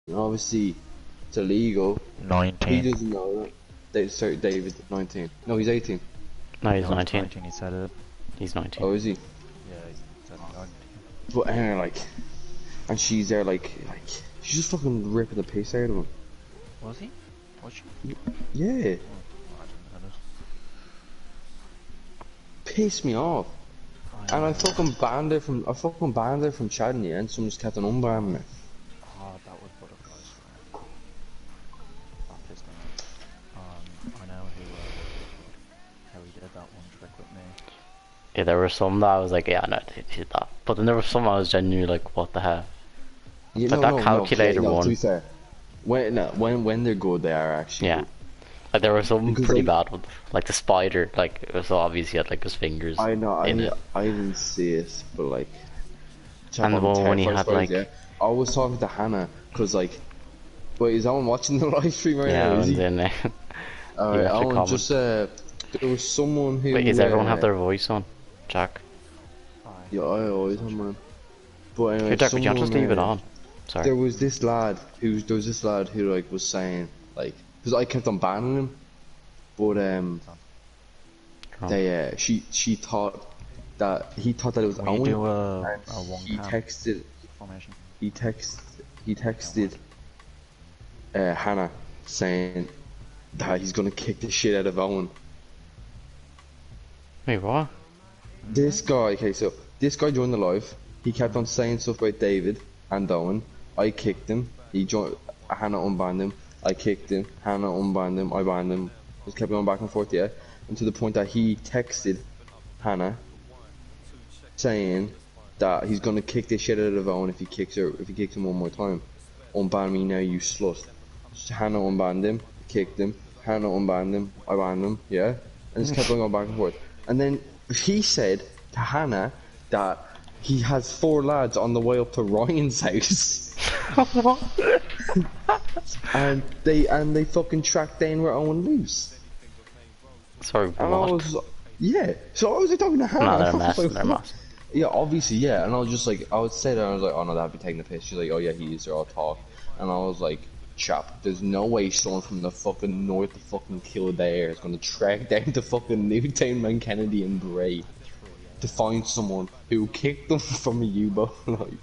And obviously, it's illegal. He 19. doesn't know that. Sorry, David, 19. No, he's 18. No, he's No, he's 19. 19, he said it. He's 19. Oh, is he? Yeah, he said 19. But anyway, like, and she's there, like, she's just fucking ripping the piss out of him. Was he? Was she? Yeah, Oh, I didn't know this. pissed me off. And I fucking banned her from, chatting, yeah, and someone just kept on unbanning her. Oh, that was butterflies, yeah. That pissed me off. I know how he did that one trick with me. Yeah, there were some that I was like, yeah, no, he did that. But then there were some I was genuinely like, what the hell? Yeah, Like that calculator no, one. to be fair, when they're good, they are actually Yeah. good. Like there were some Because, pretty like, bad ones. Like the spider, like it was so obvious he had like his fingers I know, in it. I didn't see it, but like, And the one when he had spiders, like, yeah. I was talking to Hannah, cause like, wait, is Owen watching the live stream right yeah, now? Is one's he? in there. Alright, left a Owen, comment. just there was someone who. Wait, does everyone have their voice on? Jack? Yeah, I always have mine. But anyway, Here, Jack, would you just leave it on? Sorry. There was this lad who like was saying like, because I kept on banning him, but she thought that he thought that it was When you Owen. do a And one he cam texted formation. he texted Hannah saying that he's gonna kick the shit out of Owen. Wait, what? This guy, okay, so this guy joined the live. He kept on saying stuff about David and Owen. I kicked him. He joined. Hannah unbanned him. I kicked him. Hannah unbanned him. I banned him. Just kept going back and forth, yeah. And to the point that he texted Hannah saying that he's gonna kick the shit out of Owen if he kicks him one more time. Unban me now, you slut. Hannah unbanned him. Kicked him. Hannah unbanned him. I banned him. Yeah. And just kept on going back and forth. And then he said to Hannah that he has 4 lads on the way up to Ryan's house. and they fucking tracked down where Owen lives. Sorry, And I what? was, yeah. So I was like talking to Hannah. No, they're I was messing, like, they're "What?" messing. Yeah, obviously, yeah. And I was just like, I would say that, I was like, oh no, that'd be taking the piss. She's like, oh yeah, he is, they're all talk. And I was like, chap, there's no way someone from the fucking north of fucking Kildare is gonna track down to fucking Newtown, Mount Kennedy and Bray to find someone who kicked them from a U-boat. Like,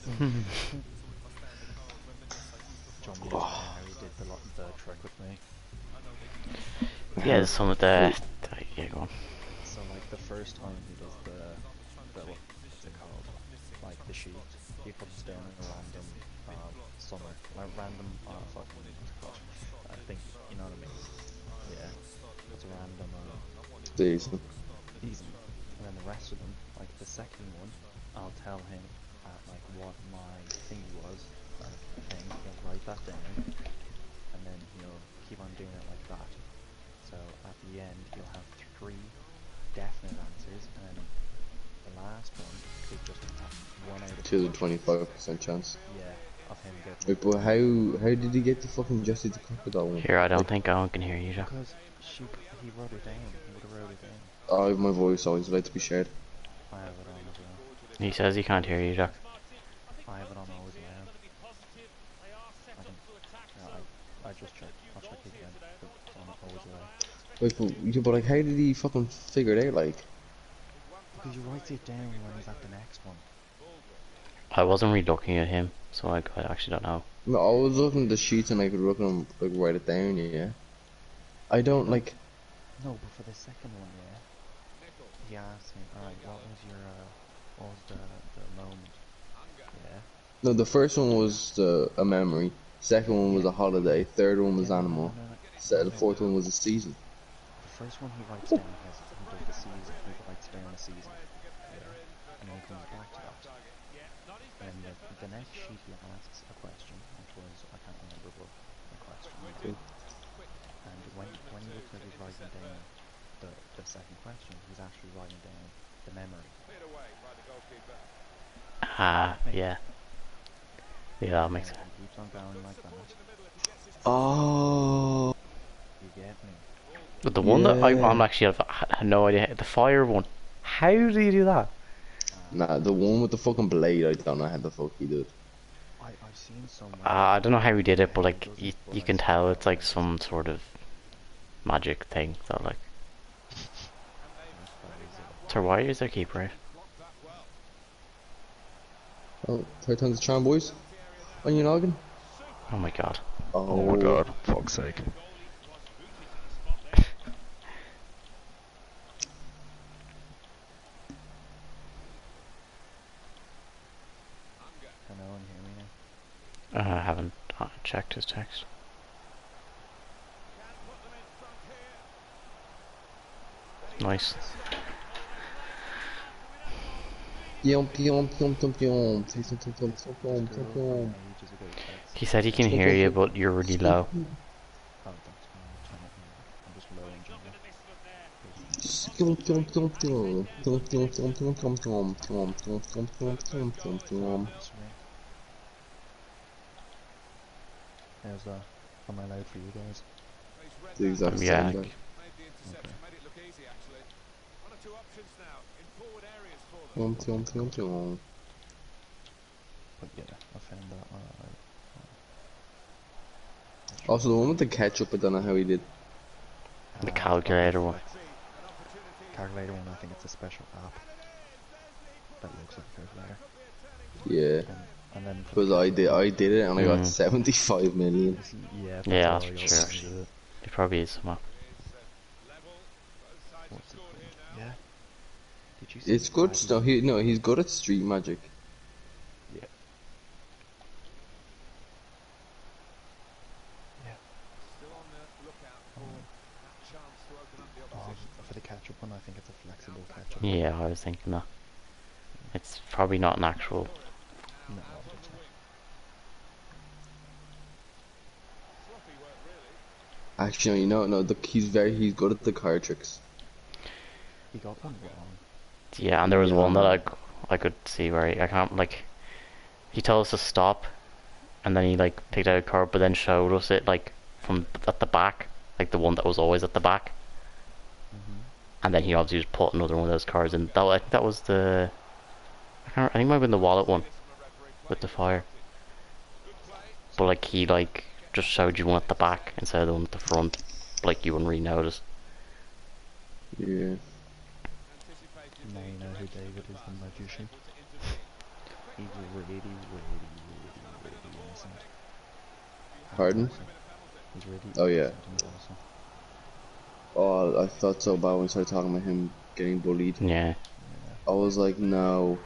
John Lewis how he did the trick with me. Yeah, some of the. Yeah, go on. So like the first time he does the what's it called? Like the sheet, he puts down a random summer, like random fucking what's it called? I think you know what I mean. Yeah, it's a random decent. season, and then the rest of them, like the second one, I'll tell him like what my thingy was, thing. He'll write that down, and then he'll keep on doing it like that. So at the end, you'll have 3 definite answers, and then the last one is just 1 out of 25% chance. Yeah, of him getting. Wait, but how did he get the fucking Jesse the Crocodile one? Here, I don't think Owen can hear you, Jack. Because he wrote it down. He would have wrote it down. I have my voice always like to be shared. I have it on as well. He says he can't hear you, Jack. I have it on always loud. I just checked. I'll check it again. But it's on always loud. Wait, but like, how did he fucking figure it out? Like, Because you write it down when he's at the next one. I wasn't really looking at him, so I actually don't know. no, I was looking at the sheets and I could look at them, like, write it down. Yeah. I don't like. No, but for the second one, yeah. He asked me, alright, what was the moment? Yeah. No, the first one was a memory. Second one was a holiday. Third one was animal. The fourth one was a season. The first one he writes down he does the season, he writes down a season. Yeah. And then he comes back to that. And the next sheet he asks a question, which was, I can't remember what the question was. Okay. And when he looks like he's writing down the second question, he's actually writing down the memory. Yeah. Yeah, that makes sense. He keeps on going like that. Oh. You get me? But the one that I'm actually had no idea. The fire one. How do you do that? Nah, the one with the fucking blade, I don't know how the fuck he did. I I've seen somewhere. I don't know how he did it, but he like does you, it, but you I can swear tell I it's like don't. some sort of magic thing. So like, That is so why is their keeper out? Oh, third time's a charm, boys. On your noggin. Oh my god. Oh my Oh. god, fuck's sake. Can no one hear me now? I haven't checked his text. Nice. Yum, yum, yum, yum, yum. This girl from ages ago texted He me. said he can hear you, but you're really low. Oh, that's fine. I'll turn it on. I'm just low in general. Yum, yum, yum, yum. Yum, yum, yum, yum, yum, yum. Yum, yum, yum, yum, yum, yum, yum. That's me. How's that? Am I loud for you guys? The exact Yeah. same guy. Okay. Yum, yum, yum, yum. But yeah, I found that. Also, the one with the ketchup, I don't know how he did. The calculator one. Calculator one, I think it's a special app that looks like a calculator. Yeah. And then for Because the I ketchup one, did it and I got 75 million. yeah, that's Yeah, all I got. sure. It probably is somehow. What's it called? Yeah. Did you see It's good stuff. He's good at street magic. Yeah. Yeah. For the ketchup one, I think it's a flexible ketchup. Yeah, I was thinking that. It's probably not an actual. No, I don't think so. Actually, no, he's good at the card tricks. He got one wrong. Yeah, and there was one that Yeah. I could see where I can't like. He told us to stop, and then he like picked out a card, but then showed us it like from at the back, like the one that was always at the back. And then he obviously just put another one of those cards in. I think that was the. I think it might have been the wallet one with the fire. But like he like just showed you one at the back instead of the one at the front. Like you wouldn't really notice. Yeah. Now you know who David is, the magician. He's really innocent. Pardon? He's really Oh, yeah. innocent and awesome. Oh, I felt so bad when we started talking about him getting bullied. Yeah. I was like, no.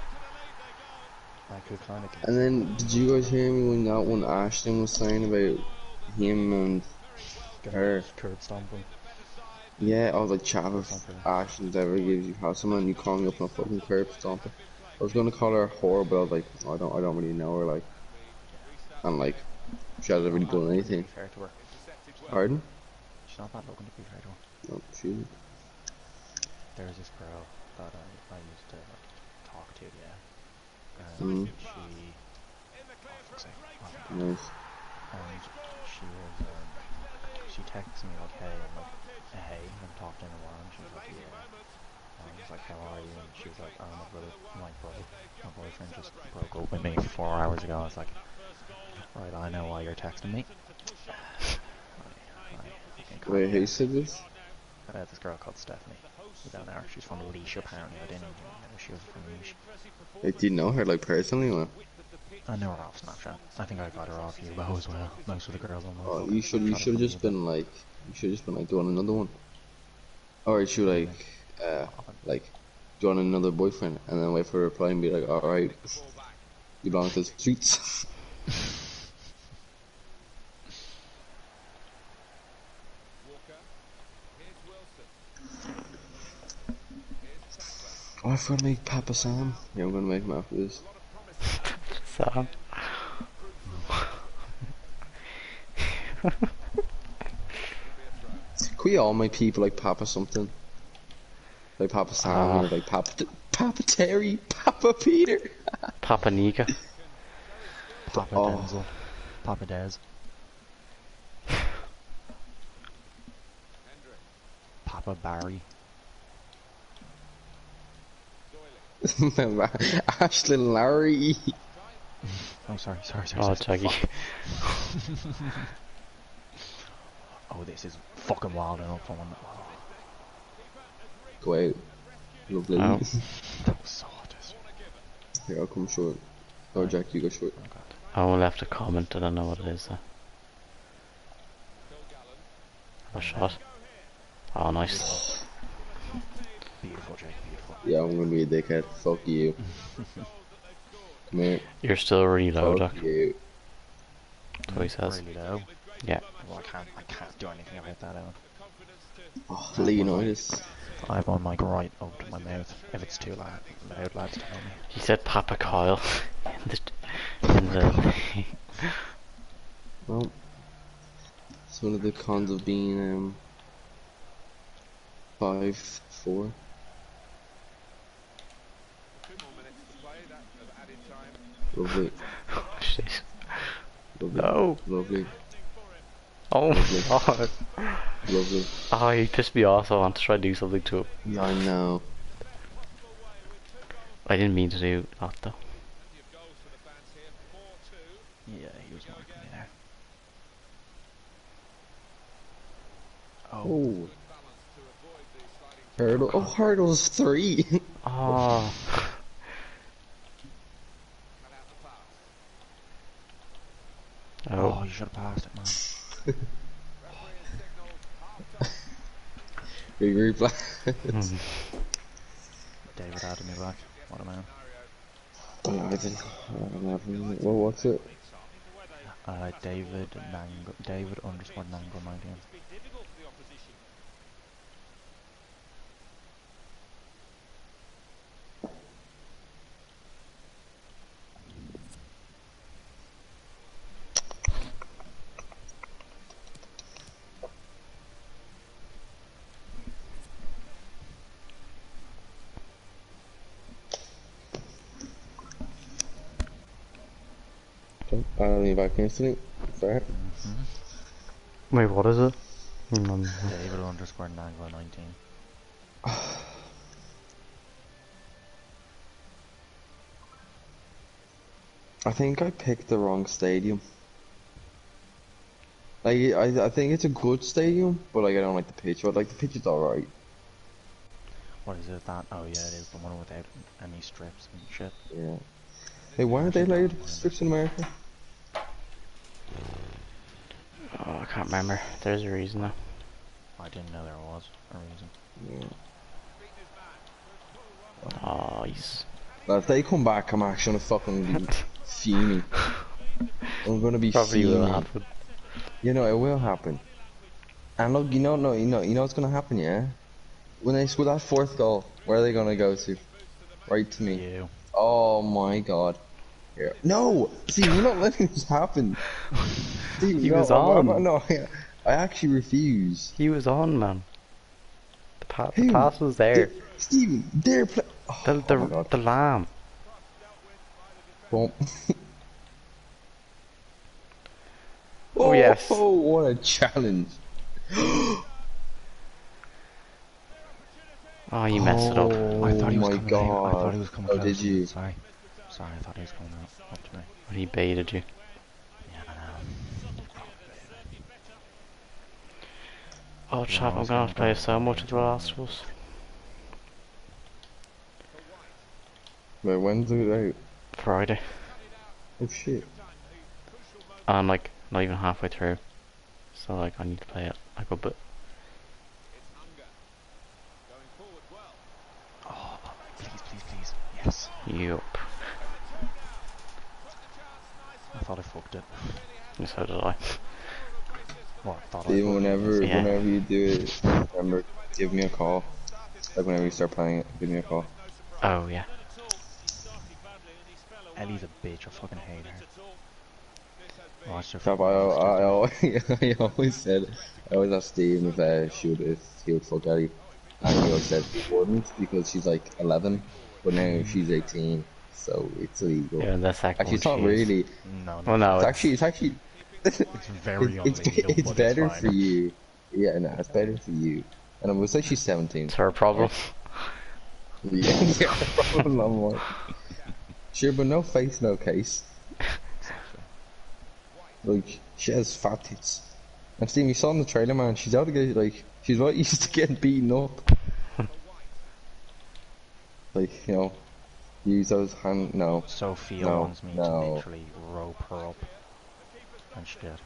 I could kind of. And then, did you guys hear me when Ashton was saying about him and her? Curb stomping. Yeah, I was like, Chav, if Stomper. Ashton ever gives you house someone, you call me up on a fucking curb stomper. I was gonna call her a whore, but I was like, I don't really know her, like, and like, she hasn't really done anything. Fair to her. Pardon? She's not bad looking, to be fair to her. No, she. There's this girl that I used to like talk to, yeah. Mm. She, oh fuck's sake, what happened? Nice. And she was, she texts me like, hey, I'm like, hey, I haven't talked in a while, and she was like, yeah. And I was like, how are you? And she was like, oh, my boyfriend just broke up with me 4 hours ago. I was like, right, I know why you're texting me. Wait, who said this? This girl called Stephanie. You don't know her. She's from Leash, apparently. I didn't even know she was from Leash. Like, do you know her, like, personally, man? I know her off Snapchat. I think I got her off Yubo as well. Most of the girls on my Oh, fucking you should have just been like, doing another one. Or should like, join another boyfriend and then wait for a reply and be like, alright, you belong to the streets. Oh, I've got to make Papa Sam. Yeah, I'm gonna make him after this. So. Could we all make people like Papa something? Like Papa Sam or like Papa Terry, Papa Peter. Papa Nika. Papa Denzel. Papa Dez. Papa Barry. Ashlyn Larry. Oh, sorry. Oh, Jackie. Oh, this is fucking wild enough for one. Go out. Lovely. Oh. That was so hot. Here, I'll come short. Oh, Jack, you go short. Oh god. Oh, left a comment. I don't know what it is though. A shot. Oh, nice. Beautiful, Jake. Beautiful. Yeah, I'm gonna be a dickhead. Fuck you. Come here. You're still really low, Fuck Jack. you. That's what he says. Really low. Yeah. Well, I can't do anything about that, Eoin. Oh, Leonidas. I have on mic right up to my mouth. If it's too loud, lads, tell me. He said Papa Kyle in the Well, it's one of the cons of being 5'4". Lovely. Shit. Lovely. No. Lovely. Oh Lovely. my god. Lovely. Oh, he pissed me off, so I want to try to do something to him. Yeah, I know. I didn't mean to do that though. Yeah, he was marking me there. Oh. Hurdle. Oh, hurdle's 3. Oh. Oh, you should have passed it, man. Big replay. David added me back. What a man. Oh, I don't have any. Well, what's it? David underscore Nango 19. I'll leave back instantly. Fair. Wait, what is it? David underscore Nango 19. I think I picked the wrong stadium. Like, I think it's a good stadium, but like I don't like the pitch. But like the pitch is alright. What is it that? Oh yeah, it is the one without any strips and shit. Yeah. Hey, why aren't they allowed strips in America? Oh, I can't remember. There's a reason though. I didn't know there was a reason. Yeah. Oh, he's... But if they come back, I'm actually gonna fucking be fuming. I'm gonna be Probably fuming. will happen. You know, it will happen. And look, you know what's gonna happen, yeah? When they score that 4th goal, where are they gonna go to? Right to me. You. Oh my god. Here. No! See, you're not letting this happen. Steve, He was on. No, I actually refuse. He was on, man. The pass was there. Steven, they're play. Oh, oh my god. The lamb. Boom. Oh, yes. Oh, what a challenge. Oh, you messed it up. I thought he was my coming god. out. I thought he was coming Oh, close. did you? Sorry, I thought he was coming up to me. But he baited you. Yeah, I know. Oh, chap, I'm gonna have to play so much of The Last of Us. Wait, when's it out? Friday. Oh shit. And I'm like not even halfway through. So like I need to play it like a bit. Oh, please. Yes. Yup. I thought I fucked it. And so did I. What? Thought Steven, whenever Yeah. you do it, remember, give me a call. Like whenever you start playing it, give me a call. Oh yeah. Ellie's a bitch. I fucking hate her. Watch her. Crap, I always said, I always asked Steven if he would fuck Ellie. And he always said he wouldn't because she's like 11, but now she's 18, so it's illegal. Yeah, and the second Actually, it's not one she is. really. No. Well, no, It's actually. It's very illegal. It's but better fine. for you. Yeah, no, it's better for you. And I would say she's 17. It's her problem. Yeah, probably not more. Sure, but no face, no case. Like, she has fat tits. And Steve, you saw in the trailer, man, she's out to get, like, she's right used to getting beaten up. Like, you know, use those hand, no, Sophia no, wants me to no. literally rope her up. And she did.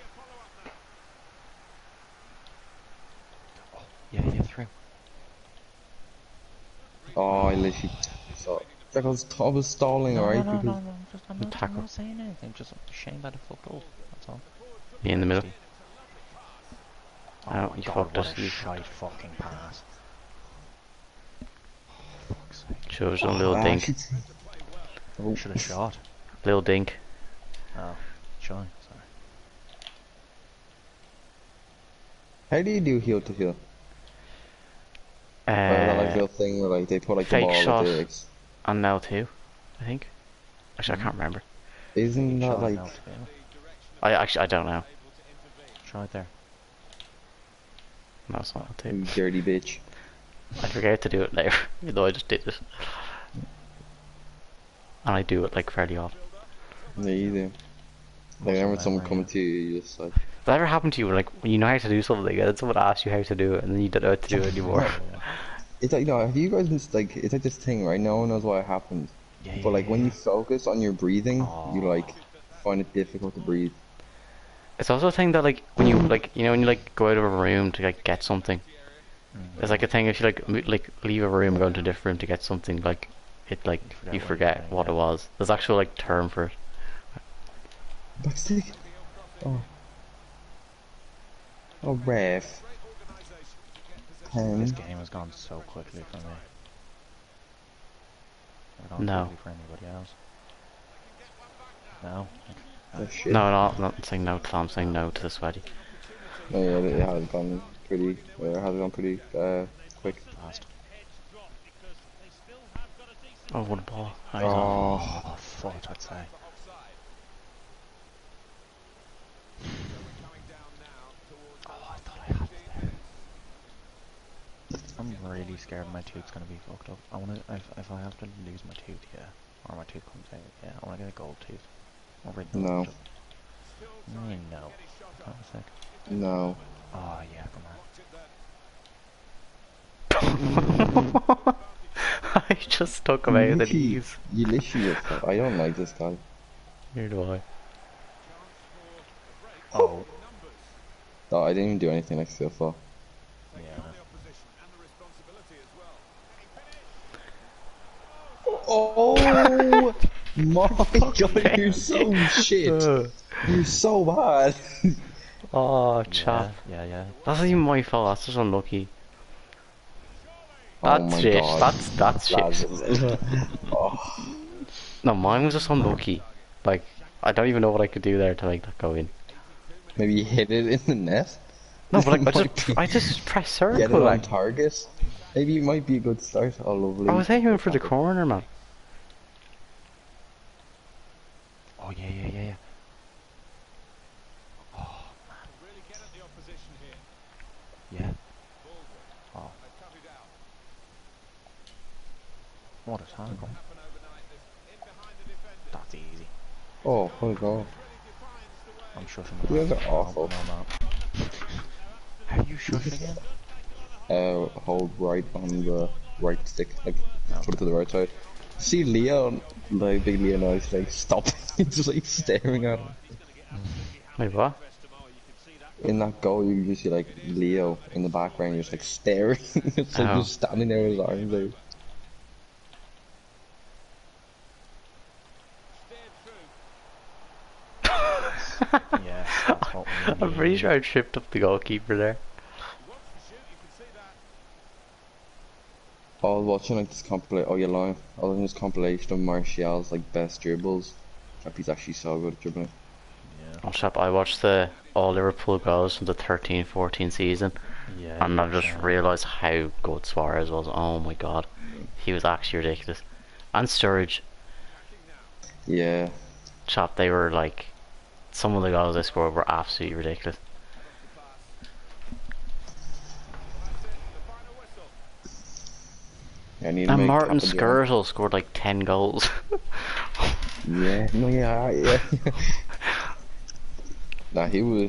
Oh, yeah, through. Oh, I literally saw, like, I was stalling, alright, because, I'm not saying anything. Just shame that it fucked up. That's all. Be in the middle. Oh Oh, my you god, fucked what us. a You shite fucking pass. Fuck's sake. shows a little I dink. actually, oh, Should have shot. Little dink. Oh, shy, sorry. how do you do heel to heel? That like little thing where like they put like the Fake ball shot. at the eggs. On L2, I think. Actually, I can't remember. Isn't that Shot like, now to go. I don't know. Try it there. No, it's not you L2. dirty bitch? I forget to do it later, even though I just did it. And I do it like fairly often. Yeah, you do. Like, Muscle whenever someone memory, coming to you, you just like, Does that ever happen to you, like, when you know how to do something, and then someone asks you how to do it, and then you don't know how to do it anymore? Yeah. it's like, no, have you guys just like, it's like this thing, right? No one knows why it happens. Yeah, But like, when you yeah. focus on your breathing, you Oh. like, find it difficult to breathe. It's also a thing that, like, when you, like, you know, when you, like, go out of a room to, like, get something, it's like a thing if you, like, leave a room and go into a different room to get something, like, it, like, you forget what it was. There's actual, like, term for it. Backstick? Oh. Oh, ref. This game has gone so quickly for me. Not No. quickly for anybody else. No? Oh, shit. No, I'm not saying no to that, I'm saying no to the sweaty. Oh, yeah, it has gone pretty, quick. Fast. Oh, what a ball. Oh. Oh, fuck, I'd say. Oh, I thought I had it there. I'm really scared my tooth's gonna be fucked up. I wanna, if I have to lose my tooth, yeah, or my tooth comes out, yeah, I wanna get a gold tooth. Or red gold. No. No. Hold on a sec. No. Oh, yeah, come on. I just took him out of the knees. You literally just thought, I don't like this guy. Here do I. Oh. Oh, I didn't even do anything like so far. Yeah. Oh my god, you're so shit. You're so bad. Oh, chap. Yeah. That's not even my fault, that's just unlucky. Oh That's my shit. god. That's shit. Oh. No, mine was just unlucky. Like, I don't even know what I could do there to make that go in. Maybe you hit it in the net? No, but like, I just pressed circle. Get it on Like, target? Maybe it might be a good start. Oh, lovely. I was aiming for the corner, man. Oh, yeah. Oh, man. Yeah. Oh. What a tackle. That's easy. Oh, what a goal. I'm shushing You the guys are awful. No, I'm not. How do you shush again? Hold right on the right stick, like, No. put it to the right side. See Leo, like, big Leo now, he's like, stop. He's just like staring at him. Wait, what? In that goal, you just see like Leo in the background, just like staring. It's like Oh. just standing there with his arms out. Yeah, that's what we I'm pretty need. sure I tripped up the goalkeeper there. I was watching like this compilation. Oh, you're lying. I was watching this compilation of Martial's like best dribbles. He's actually so good at dribbling. Yeah. Oh, chap, I watched all Liverpool goals from the 13-14 season, Yeah. and I've just realised how good Suarez was. Oh my god. He was actually ridiculous. And Sturridge, Yeah. chap, they were like, some of the goals they scored were absolutely ridiculous. I need to And make Martin Kappa do it. Skirtle scored like 10 goals. Yeah. No. Yeah. Yeah. Nah,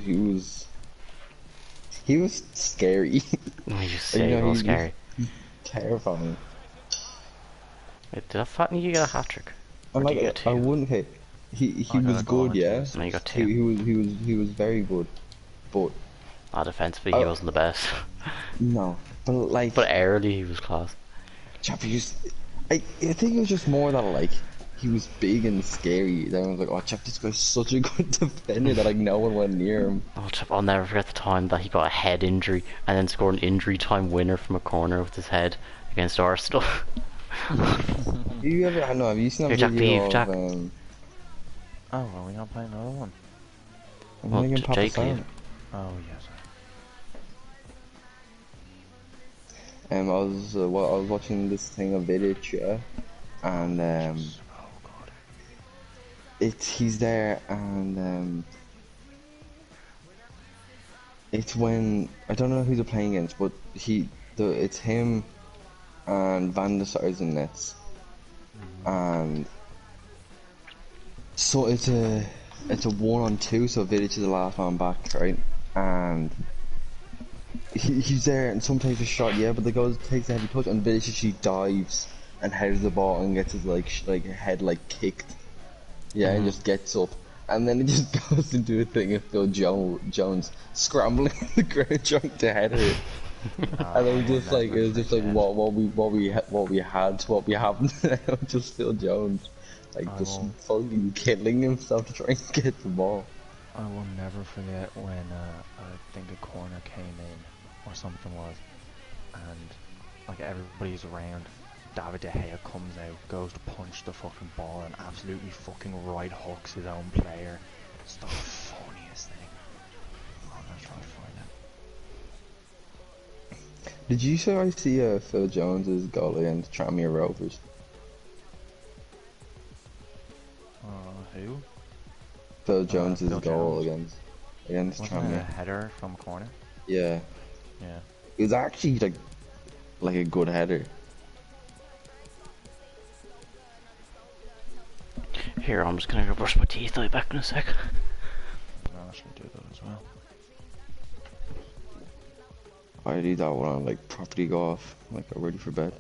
he was scary. Oh, you You say know, it was scary. he's terrifying. Wait, did that fatten you get a hat trick? Or And did like you get I two? wouldn't hit. He I got was a goal good, and 2 yeah. No, you got assists. two. He was very good, but Ah, defensively he I, wasn't the best. no, but like, But aerially he was class. Chap, I think it was just more that like he was big and scary. That I was like, oh, Chap, this guy's such a good defender that like no one went near him. Oh, chap, I'll never forget the time that he got a head injury and then scored an injury time winner from a corner with his head against Arsenal. Have you ever? I know. Have you seen Here, that Jack, video leave, of Jack. Oh, are we not playing another one? I'm Well, thinking Papa Jake, leave. Sam? Oh, yes. I was watching this thing of Vidic, yeah, and Oh, God. he's there, and it's when I don't know who they're playing against, but it's him and Van der Sar's in nets, and so it's a 1-on-2, so Vidic is the last man back, right, and he's there, and someone takes a shot, yeah, but the guy takes a heavy touch, and Vidic actually dives and heads the ball and gets his head kicked. Yeah, and just gets up, and then it just goes into a thing of Phil Jones scrambling on the ground trying to head it, and I will it never was just like forget. what we have now, just Phil Jones, I just will fucking killing himself to try and get the ball. I will never forget when I think a corner came in or something was, and like everybody's around. David De Gea comes out, goes to punch the fucking ball, and absolutely fucking right hooks his own player. It's the funniest thing. I'm gonna try to find it. Did you say I see Phil Jones's goal against Tranmere Rovers? Who? Phil Jones's Phil goal Jones. against Wasn't it a Tranmere. header from a corner? Yeah, Yeah. it was actually like a good header. Here, I'm just gonna go brush my teeth. I'll be back in a sec. I should do that as well. I need that one like properly go off, like I'm ready for bed.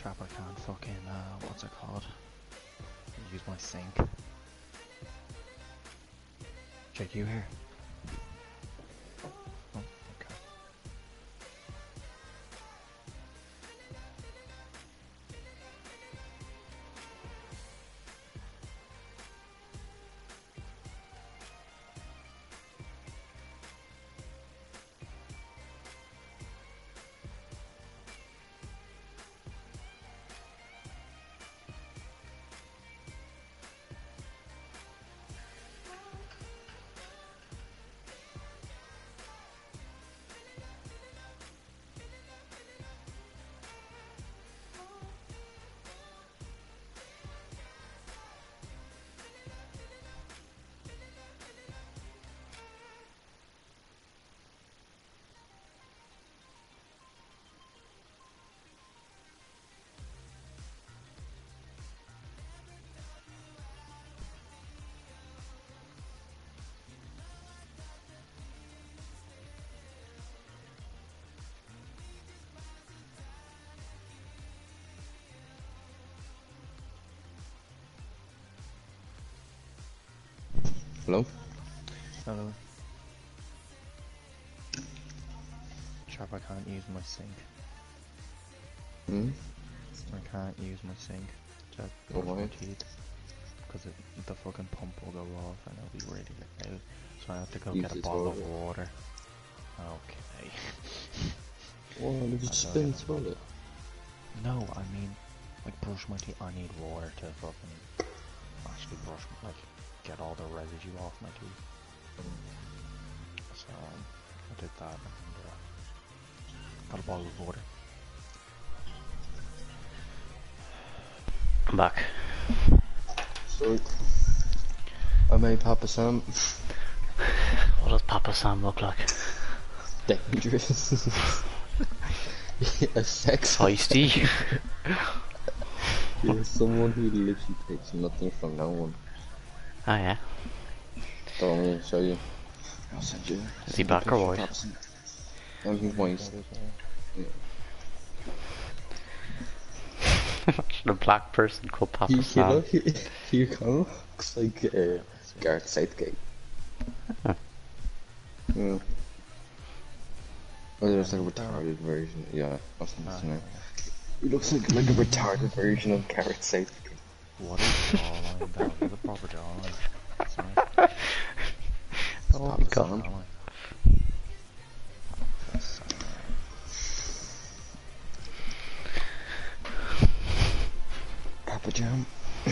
Trapper can't fucking, what's it called? Use my sink. Jake, you here? Oh, okay. Hello? Hello. Trapper can't use my sink. Hmm? I can't use my sink to Oh, brush my why? teeth. Because the fucking pump will go off and it'll be ready to out. So I have to go Use get a this bottle of water. water. Okay. Well, if you I'll just go spin get a toilet. No, I mean, like brush my teeth. I need water to fucking actually brush, like, get all the residue off my teeth. So I did that and got a bottle of water. I'm back. Sorry. I made Papa Sam. What does Papa Sam look like? Dangerous. A sex. Feisty. You're someone who literally takes nothing from no one. Oh yeah. Don't let me show you. I'll send you. Is he back or what? He's moist. Imagine a black person called Papa He Sam. kind of looks like Gareth Southgate. Huh. Yeah. Oh, there's like a retarded version. Yeah, that's his name. He looks like a retarded version of Gareth Southgate. What is jawline though? He's a proper jawline. Sorry. Oh Papa my god. Sam. Papa Jam.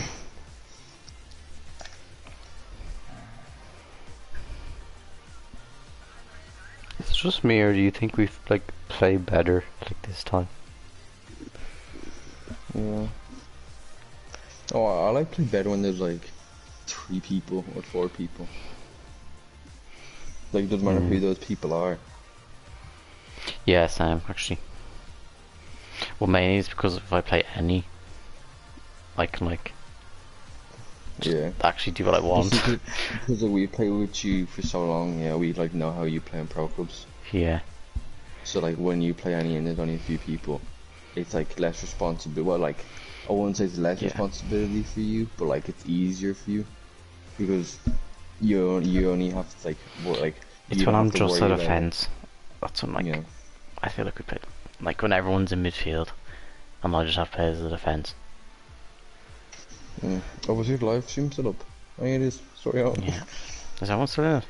It's just me, or do you think we've like played better like this time? Yeah. Oh, I like playing better when there's like 3 people or 4 people. Like, it doesn't matter who those people are. Yeah, Sam, actually. Well, mainly it's because if I play any, I can like Yeah. actually do what I want. Because like, we play with you for so long, yeah, we like know how you play in pro clubs. Yeah. So like when you play any and there's only a few people, it's like less responsibility. Well, like I wouldn't say it's less Yeah. responsibility for you, but like it's easier for you because you only have to like like. It's you when don't I'm have to just worry at a about- fence. That's when like Yeah. I feel like we play. Like when everyone's in midfield, and I just have players at the fence. Yeah. Oh, was your live stream set up? Oh, yeah, it is. Sorry, out. Yeah. Is that one still in it?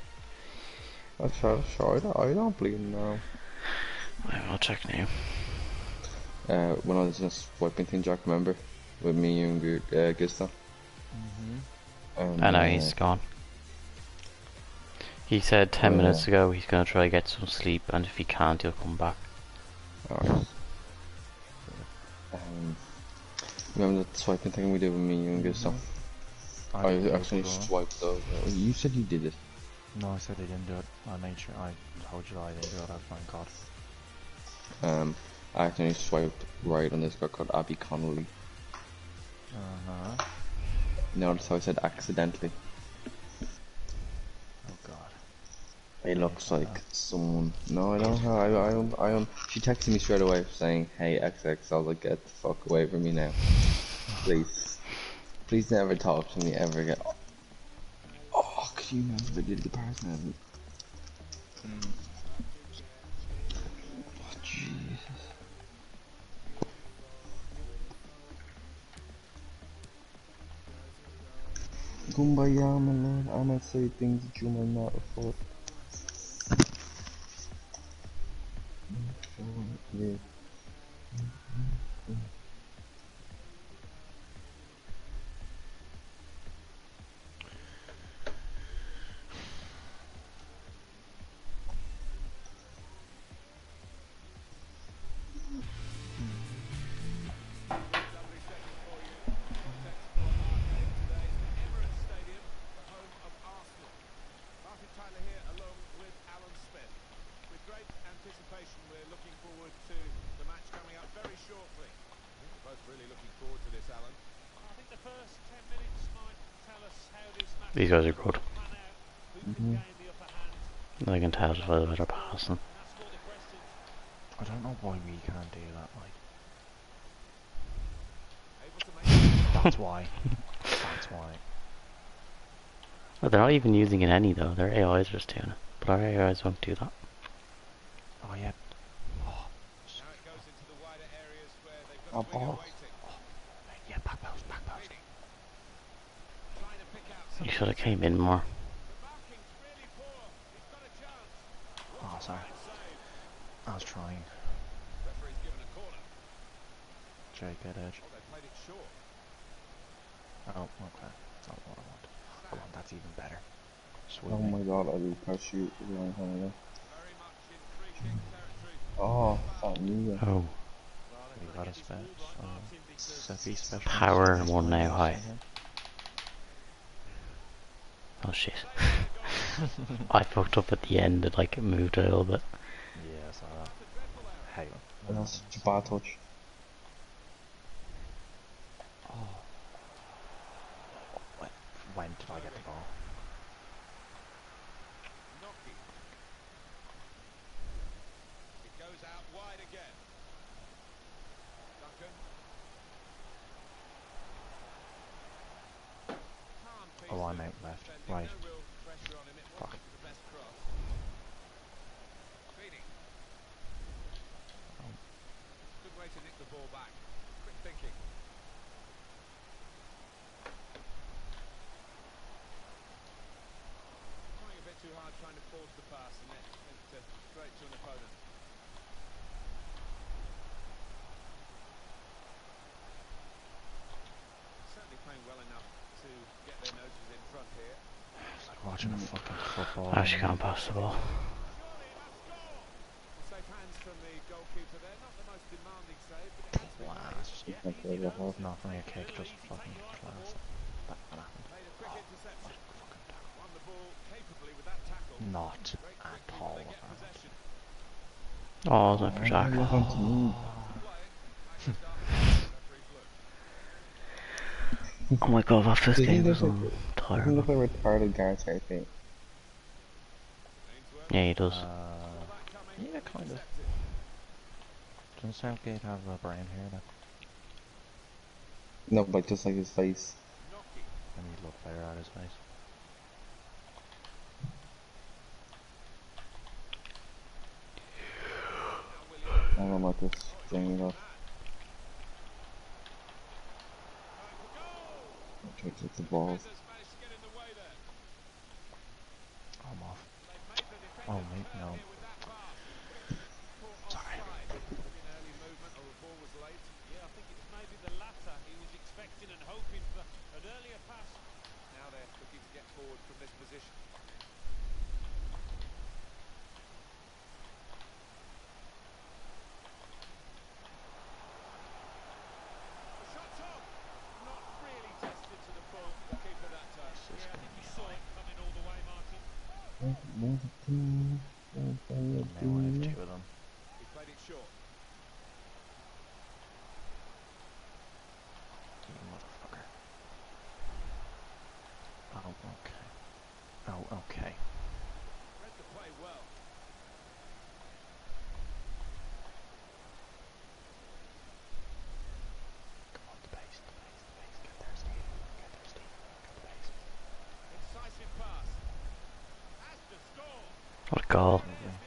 I don't believe now. I'll check now. When I was in a swiping thing, Jack, remember? With me and Gustav. I know he's gone. He said 10 minutes ago he's gonna try to get some sleep, and if he can't, he'll come back. Alright. Remember the swiping thing we did with me and Gustav? I actually swiped though. You said you did it. No, I said I didn't do it. I made sure I told you I didn't do it. I thank God. I actually swiped right on this girl called Abby Connolly. No, that's how I said accidentally. Oh God. It Yeah, looks check like that. someone. No, I don't have. I don't. She texted me straight away saying, "Hey, XX." I was like, "Get the fuck away from me now, please. Please never talk to me ever again." Oh, could you imagine if I did the person ever? Mm. Oh, Jesus. Kumbaya, my lord. I might say things that you might not afford. Yeah. These guys are good. Mm-hmm. I can tell just by the way they're passing. I don't know why we can't do that, like. That's why. That's why. Well, they're not even using it any though. Their AIs are just doing it. But our AIs won't do that. Oh yeah. Oh, Oh, balls. yeah, back post, back post. You should have came in more. Oh, sorry. I was trying. Jake, get edge. Oh, okay. That's not what I want. Come on, that's even better. Oh Sweet. my god, I did parachute a long time ago. Oh, fuck me. Oh, We got a Seppi special power instructions one behind now us high. somehow. Oh shit. I fucked up at the end. It like moved a little bit. Yeah, I saw that. Hey. That's such a bad touch. Oh, when did I get the ball? Oh, I'm out left. Right. Fuck. Oh, it's like watching a fucking football I actually game. can't pass the ball. Class. It's my favorite half. Not from your kick, just fucking class. That happened. Oh, what a fucking tackle. Not at all what I wanted. Oh, it's meant for Oh, why are Jack. you looking to me? Oh my god, after this Doesn't he game look was like doesn't he terrible. look like a retarded Gareth Southgate? Yeah, he does. Yeah, kind of. Doesn't Southgate have brown hair then? No, like just like his face. And he'd look better at his face. I don't know about this. Jamie off. I tried to take the balls. I'm off. Oh, mate, no. Sorry. This is gonna be annoying. And now I have two of them. You motherfucker. Oh, okay. Oh, okay. Come on, the base, the base, the base. Get there, Steve. Get there, Steve. Get the base. What a goal. Lovely.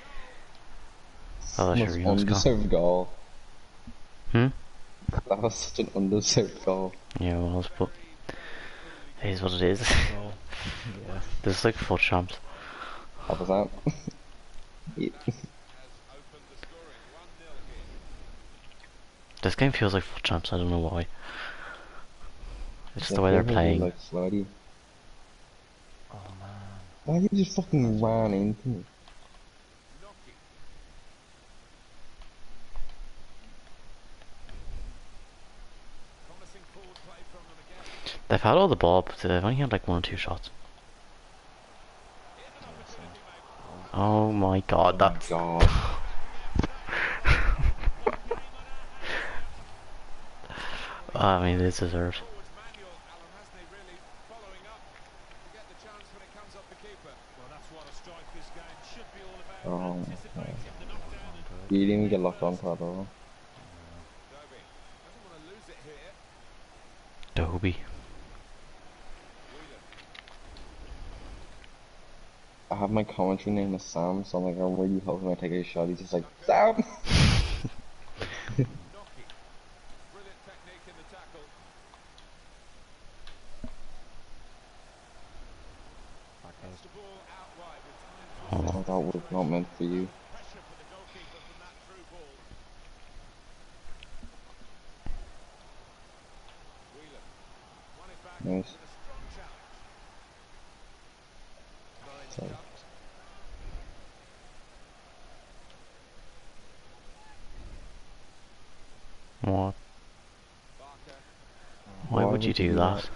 Oh, that's Most Shireen's goal. undeserved goal. Hmm? That was such an undeserved goal. Yeah, it was, but it is what it is. Goal. Yeah. This is like foot champs. What was that? Yeah. This game feels like foot champs, I don't know why. It's just the Yeah, way they're feels playing. like slutty. Oh man. Why you just fucking ran into me? They've had all the ball, but they've only had like 1 or 2 shots. Yeah, same. Oh my god, Oh my that's... god. I mean, it's deserved. Oh my god. Come on, good. You didn't even get locked onto that though. No. Dobie. I have my commentary name as Sam, so I'm like, I'm really hoping I take a shot. He's just like, Sam! Back out. Oh, that was not meant for you. Nice. Sorry. What? Oh, Why would you do that?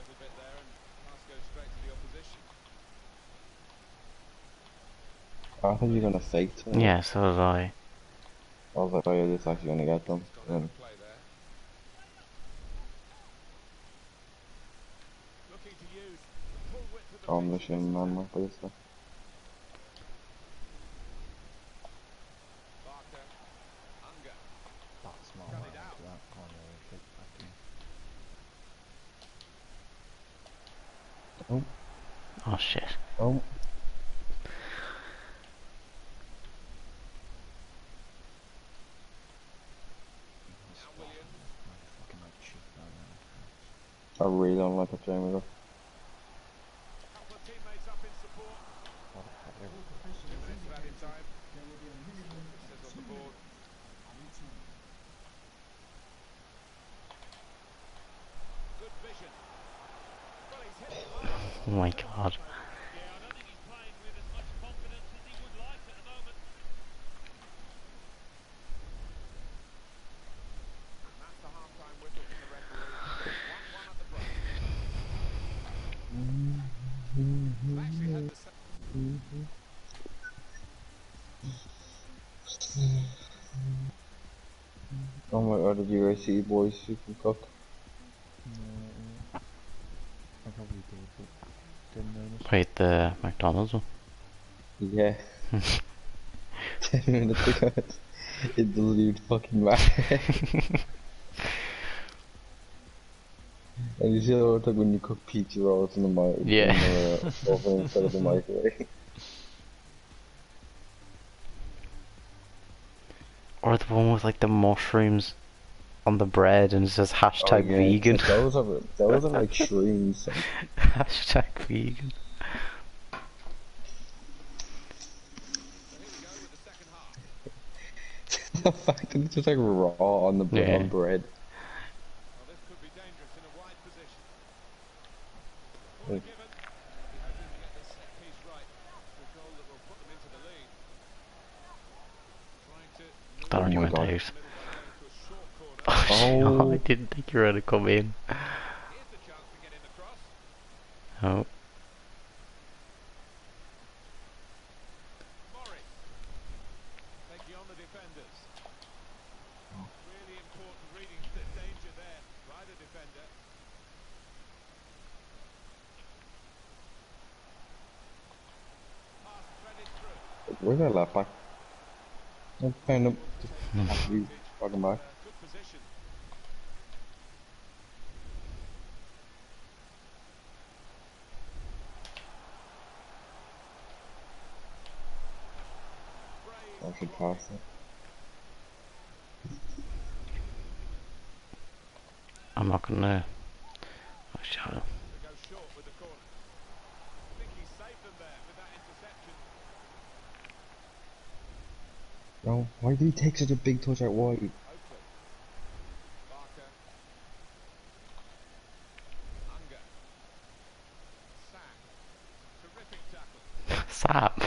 I thought you were gonna fake to it. Yeah, so did I. I was like, oh yeah, this is actually gonna get them. And I'm literally man mark for this stuff. that's small man into that. Oh no, kick back to me. Oh, Oh shit. oh. Nice spot. Like a fucking like cheap that man. I really don't like a Jamie though. What a header. Oh my god. Oh my god, did you guys see boys who can cook? No, I probably did, but didn't notice. Wait, the McDonald's one? Yeah. 10 minutes ago. It doesn't even fucking matter. And you see how it's like when you cook pizza rolls in the Yeah. oven instead of the microwave. Or the one with like the mushrooms on the bread and it says hashtag Oh, yeah. vegan. Those are like shrooms. Like. Hashtag vegan. The fact that it's just like raw on the Yeah. on bread. Like, That oh only my went god. out. Oh shit, Oh. I didn't think you were gonna come in. Oh. Where's our left back? I'm kind of just happy to be fucking back. I should pass it. I'm not gonna. Oh, shut up. No, why did he take such a big touch out wide? Sap.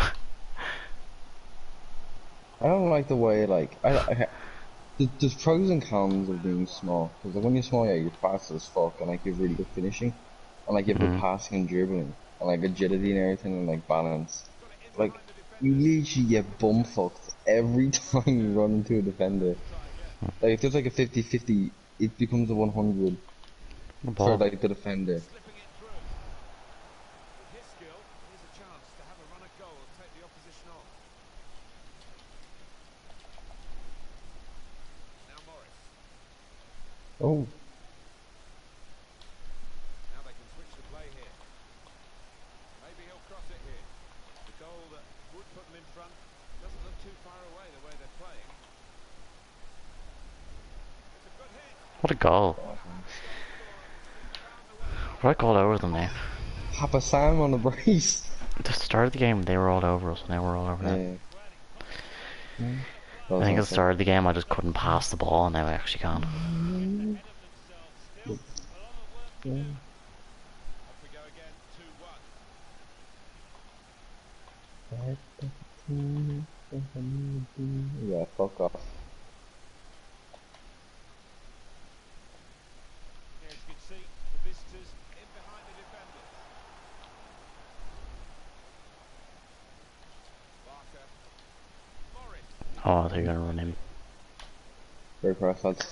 I don't like the way, like, there's pros and cons of being small. Because like, when you're small, yeah, you're fast as fuck, and like, you have really good finishing. And like, you have good Mm. passing and dribbling. And like, agility and everything, and like, balance. Like, you literally get bum fucked every time you run into a defender. Like, if there's like a 50-50, it becomes a 100 The for ball. like, the defender. Oh, What a goal. Right all over them now. Papa Sam on the brace. At the start of the game, they were all over us, now we're all over them. Yeah. Mm. That I was think at not the fair. start of the game, I just couldn't pass the ball, and now I actually can. Yeah, fuck off. Oh, they're gonna run him. Very press, lads.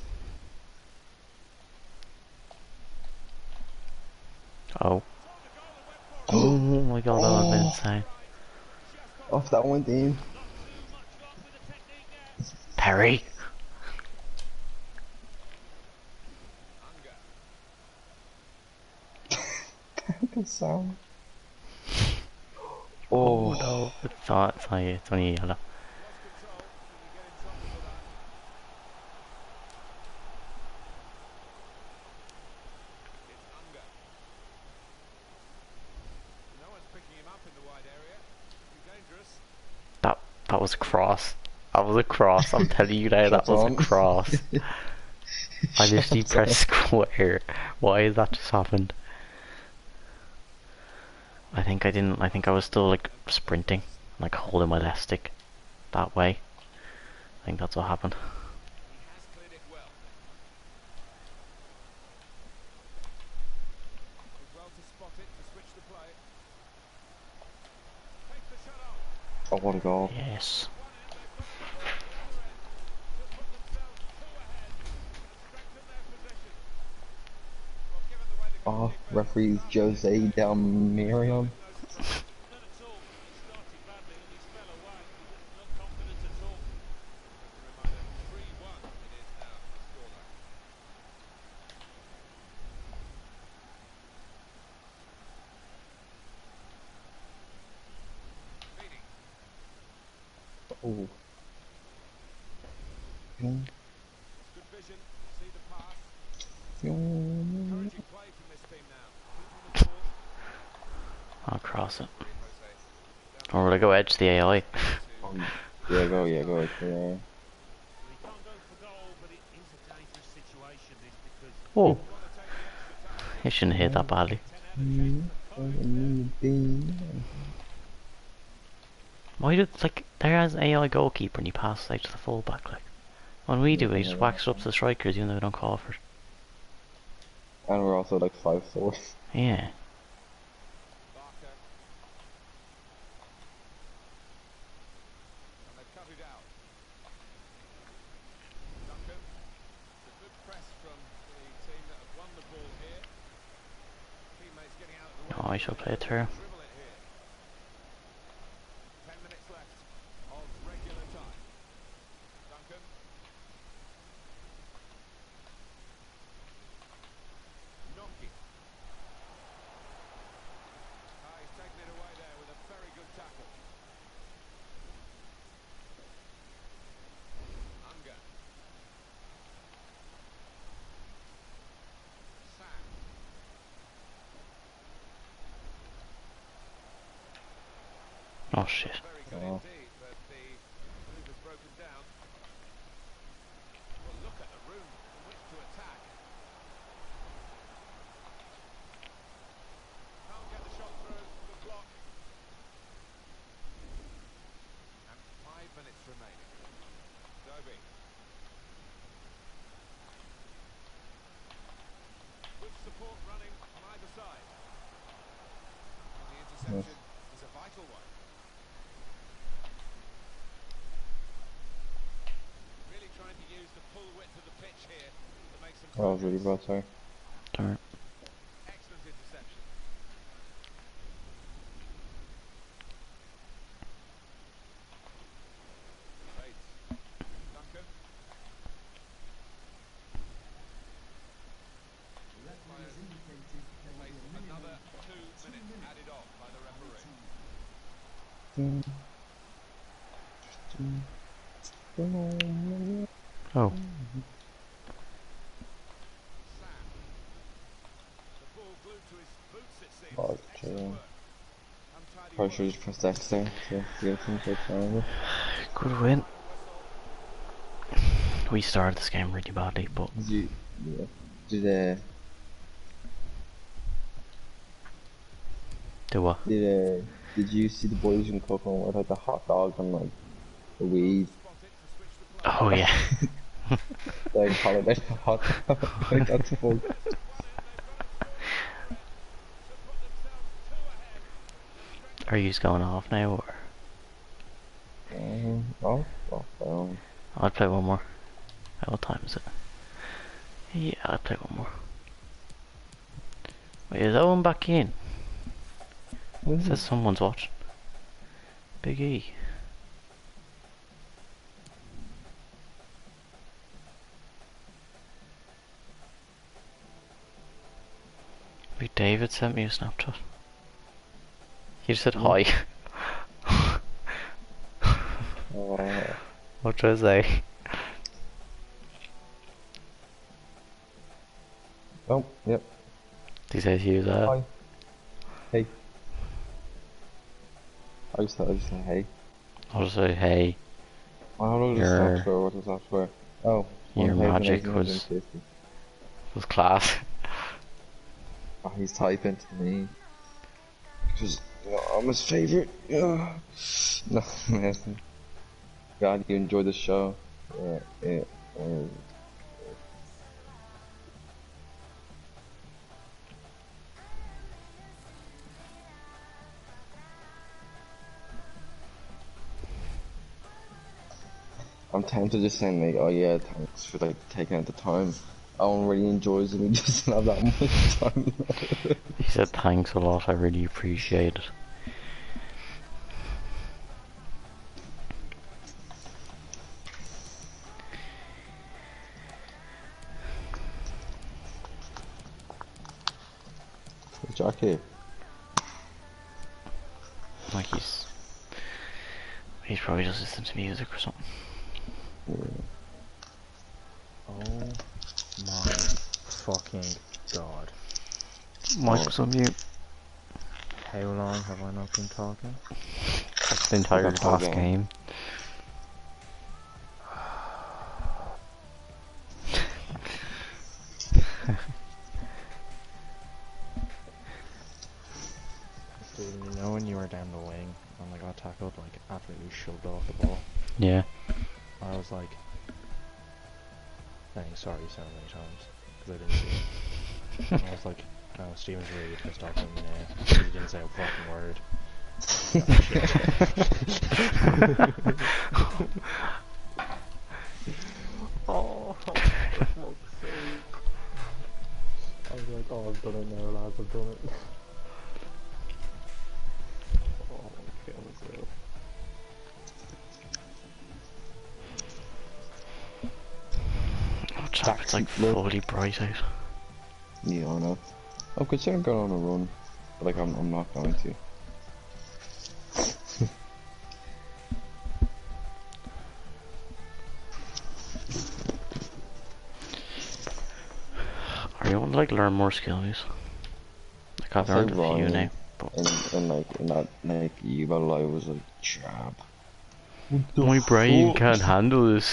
Oh. Oh my god, that would have been Oh, insane. off that went in. Perry! Papa Sam. Oh Oh, no, it's not you, it's only yellow. That, that was a cross. That was a cross, I'm telling you now, that shots was a on. cross. I literally Shots on. pressed square. Why has that just happened? I think I was still like sprinting, like holding my left stick that way. I think that's what happened. Oh, what a goal. Yes. Oh, referees Jose Del Miriam. Oh. Yum, yum. I'll cross it. Or would I go edge the AI? Yeah, go right there. Whoa! He shouldn't hit that badly. Why did, like, there has an AI goalkeeper and he passes out to the fullback, like. When we do it, he just whacks it up to the strikers even though we don't call for it. And we're also like 5-4. Yeah. Oh, I should play it through. Oh shit. Very good Oh. indeed, but the move is broken down. Well, look at the room in which to attack. Can't get the shot through. Good block. And 5 minutes remaining. Dobie. Good support running on either side. And the interception is a vital one. Really trying to use the full width of the pitch here to make some That was really progress. bad, sorry. Alright. Excellent interception. Bates. Duncan. Players face another 2 minutes added on by the referee. Oh. Sam. The ball glued to his boots, it seems. Oh, Excellent okay. work. Untidy Probably work. should have just pressed X there to get things like triangle. Good win. We started this game really badly, but Did you, yeah. do what? Did you see the boys in cooking with like the hot dog and like the weed? Spotted to switch the play. Oh yeah. Like holiday hot dog. Like that's full. One in, they've got a chance to put themselves 2 ahead. And stretch Are you going off now or? Oh, I'll play one more. What time is it? Yeah, I'll play one more. Wait, is Owen back in? It says someone's watching. Big E. Big David sent me a Snapchat. He just said hi. What should I say? Oh, yep. He says you that. Hi. Hey. I just say hey. I'll just say hey. I don't know Your- the stats for. What the stats for? Oh. Your magic 1,850. was class. Oh, he's typing to me. Because I'm his favourite. Yeah. No, listen. Glad you enjoyed the show. Yeah. I'm tempted to just saying like, oh yeah, thanks for like taking out the time. Owen really enjoys it. He doesn't have that much time. He said thanks a lot, I really appreciate it. Jack here. Like he's probably just listening to music or something. Oh my fucking god. Mike's on mute. How long have I not been talking? That's the entire That's the whole last game. game. Stephen, you know when you were down the wing and I got tackled, like absolutely shoved off the ball? Yeah. I was like, saying sorry so many times because I didn't see it. And I was like, no, Stephen's really pissed off at me now. He didn't say a fucking word. Oh, for fuck's sake. I was like, oh, I've done it now, lads, I've done it. Oh, I'm killing myself. Oh, chap, it's like fully bright out. Yeah, I know. I'm considering going on a run, but like I'm not going to. Are you want to like learn more skills? Like I've I'll say learned a few Ryan. now. in that like evil I was like jab. What the My brain fuck? can't handle this.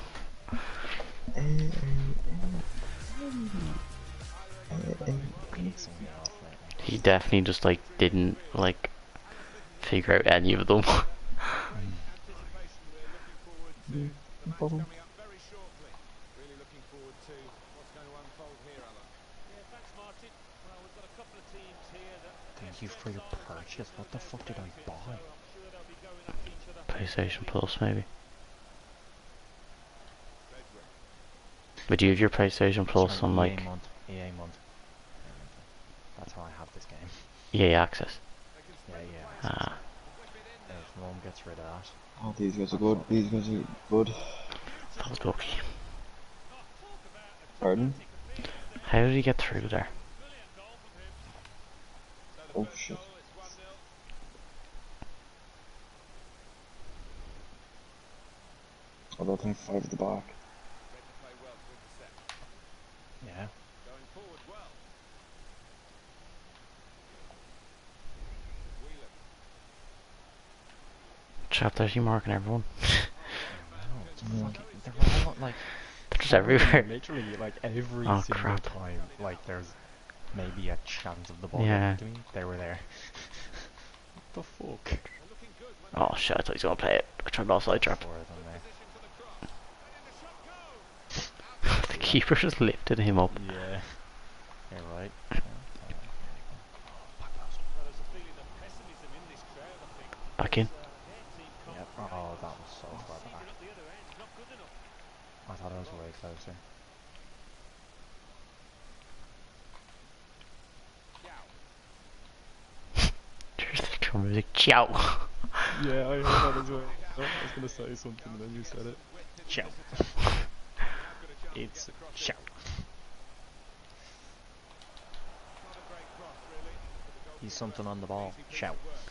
Pissing me off lately. He definitely just like didn't like figure out any of them. Anticipation we're looking forward to the match coming up very shortly. Really looking forward to what's going to unfold here, Alan. Yeah, thanks, Martin. Well, we've got a couple of teams here that Thank you for your purchase. What the fuck did I so buy? I'm sure they'll be going at each other. PlayStation Plus, maybe. Fedric. Would you have your PlayStation Plus Sorry, on EA like month. EA month. That's how I have this game. EA Access? They can Yeah, spin the yeah. play. Ah, Whip it in If now. Rome gets rid of that. Oh, these guys are good. These guys are good. that was lucky. Oh, talk about a Pardon? dramatic appearance there. How did he get through there? Brilliant goal from him. So the Oh first shit. goal, it's 1-0. I don't think 5 at the back. Read the play well to intercept. Yeah. Going forward well. Whelan. Chap, there's you marking everyone. No, it's Yeah. fucking. They're all like. They're just everywhere. Literally, like every Oh, single crap. time, like there's maybe a chance of the ball Yeah. getting to me. They were there. What the fuck? They're looking good when Oh shit, I thought he was gonna play it. I tried offside trap. Four of them there. position for the cross. And in the shot goes. The keeper just lifted him up. Yeah. You're right. Well, there's a feeling of pessimism in this crowd, I think. Back in. Their team can't Yep. carry Oh, on that was so far receiving back. at the other end. Not good enough. I thought it was way closer. There's the drum music. Ciao. Yeah, I heard that as well. I was gonna say something and then you said it. Ciao. It's ciao. Not a great cross, really. But the He's something on the ball. goalkeeper Ciao. put it to work.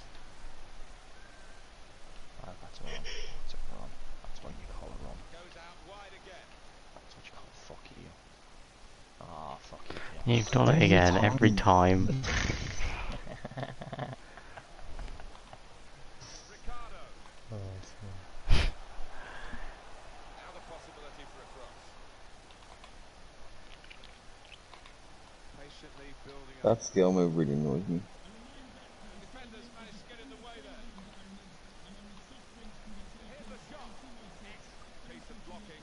That's a run. That's a run. That's what you call a run. Goes out wide again. That's what you call fuck you. Ah, fuck you. You've done it again every time. Ricardo. Oh, Now the possibility for a cross. Patiently building up. That skill move really annoys me. Defenders managed to get in the way there. Here's the shot. Excellent piece of blocking.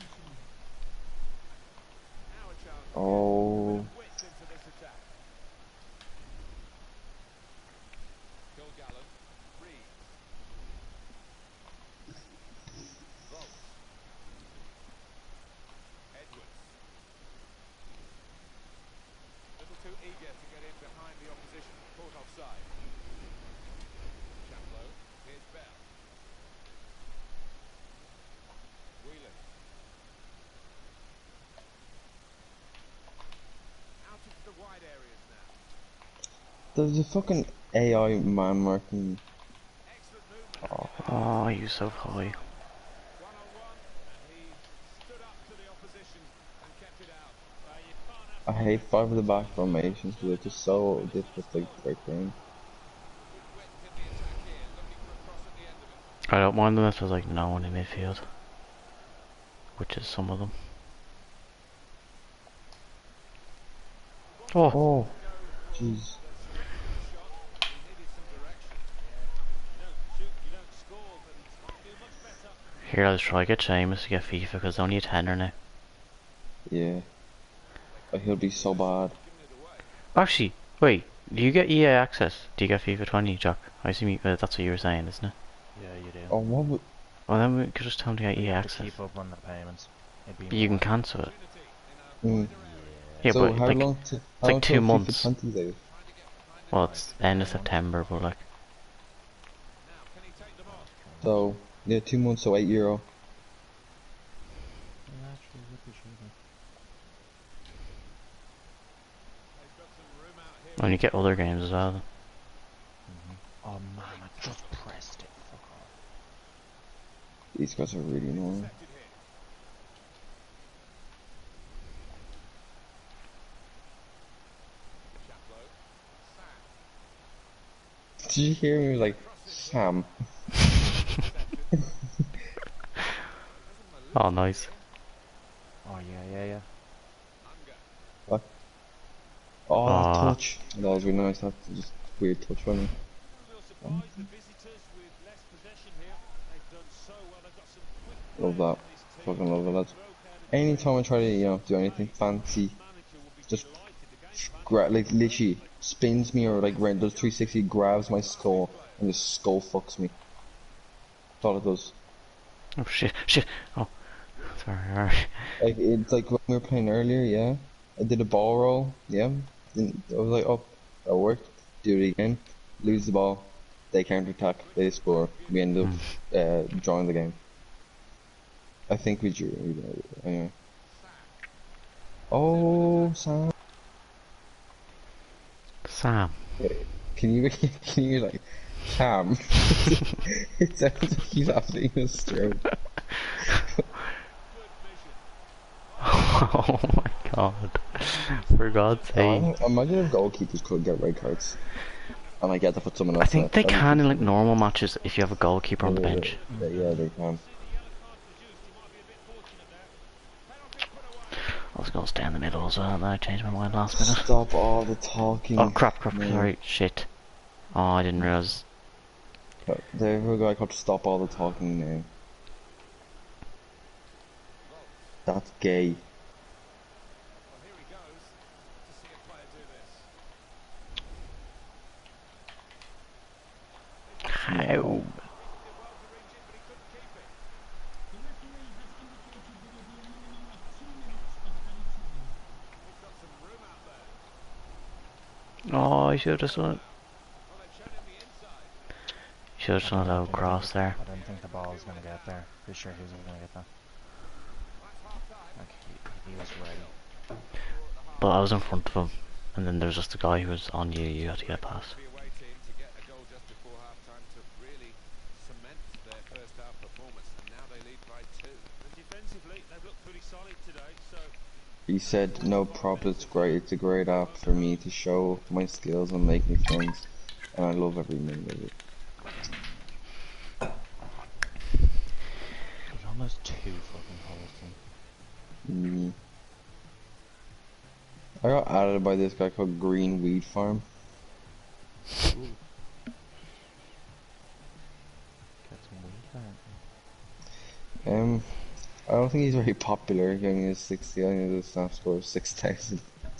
Now a chance. Oh. With width into this attack. Kilgallen. Reeves. Volts. Edwards. Little too eager to get in behind the opposition. Caught offside. Chaplow. Here's Bell. Whelan. Out into the wide areas now. There's a fucking AI man marking. Excellent movement. Oh, you so high. One-on-one, and he stood up to the opposition and kept it out. You can't have I hate 5 at the back formations because they're just so difficult to break down. Good width in the attack here, looking for a cross at the end of it. I don't mind them if there's like no one in midfield. Which is some of them. Oh, Oh, jeez. Shot, he needed some direction. You don't shoot, you don't score, but might do much better. here I'll try get Seamus to get FIFA because it's only a tenner now. Yeah. Oh, he'll be so bad. Giving it away. Actually, wait, do you get EA access? Do you get FIFA 20, Jack? I assume that's what you were saying, isn't it? Yeah, you do. Oh, what would... Well then we could just tell him to get You EA have to access. keep up on the payments. It'd be But you can more. cancel it. Opportunity in a Mm. wider area. Yeah, So but how like, long to... How like long 2 till FIFA months. 20's out? Trying to get behind it. Well, it's the end of September, but like, Now, can he take them on? So, yeah, 2 months, so €8. Yeah, actually, it would be cheaper. They've got some room out here. when you get other games as well. Oh man, I just pressed it. Fuck off. These guys are really annoying. Intercepted here. Chaplow. Sam. Did you hear me? Like, Sam. Oh, nice. Oh yeah, yeah, yeah. What? Oh, that Ah, touch. That was really nice. That's just weird touch by me. No real surprise, the visitors with less possession here. They've done so well. They've got some quick Love players that. in this team. Fucking love it, lads. Broke out of Anytime I defence try to, do yesterday, anything and fancy, the manager will be just delighted. The game plan like literally spins me or like does 360, grabs my skull and just skull fucks me. That's all it does. oh shit, shit. Oh, sorry, sorry. Like it's like when we were playing earlier, yeah. I did a ball roll, yeah. Then I was like, oh, that worked. Do it again. Lose the ball. They counter attack. They score. We end up Hmm. drawing the game. I think we drew. Anyway. Oh, Sam. Sam. Can you can you like Sam? It sounds like he's having a stroke. Oh my god. For God's sake. Imagine if goalkeepers could get red cards. And I get to put someone I else in think it. they That'd be can in pretty like funny. normal matches if you have a goalkeeper on the bench. Yeah, they can. I was gonna stay in the middle as well and then I changed my mind last minute. Stop all the talking. Oh crap, crap, No. sorry, shit. Oh, I didn't realise. There's a guy called Stop All the Talking now. That's gay. Well, here he goes. To see a player do this. How? He did well to reach it, but he couldn't keep it. He's got some room out there. Oh, I should have just done it. Well, they've shown him the inside. Should have done a little cross there. I didn't think the ball was gonna get there. Pretty sure he was gonna get that. That's half time. Like he was ready. But I was in front of him. And then there's just a guy who was on you, you had to get past. Be away team to get a goal just before half time to really cement their first half performance, and now they lead by 2. And defensively, they've looked pretty solid today. So He said, no problem, it's great. It's a great app for me to show my skills and make new friends. And I love every minute of it. There's almost 2 fucking holes in. Mm. I got added by this guy called Green Weed Farm. Get some weed out. I don't think he's very popular. He only has 60. I think his snap score is 6,000.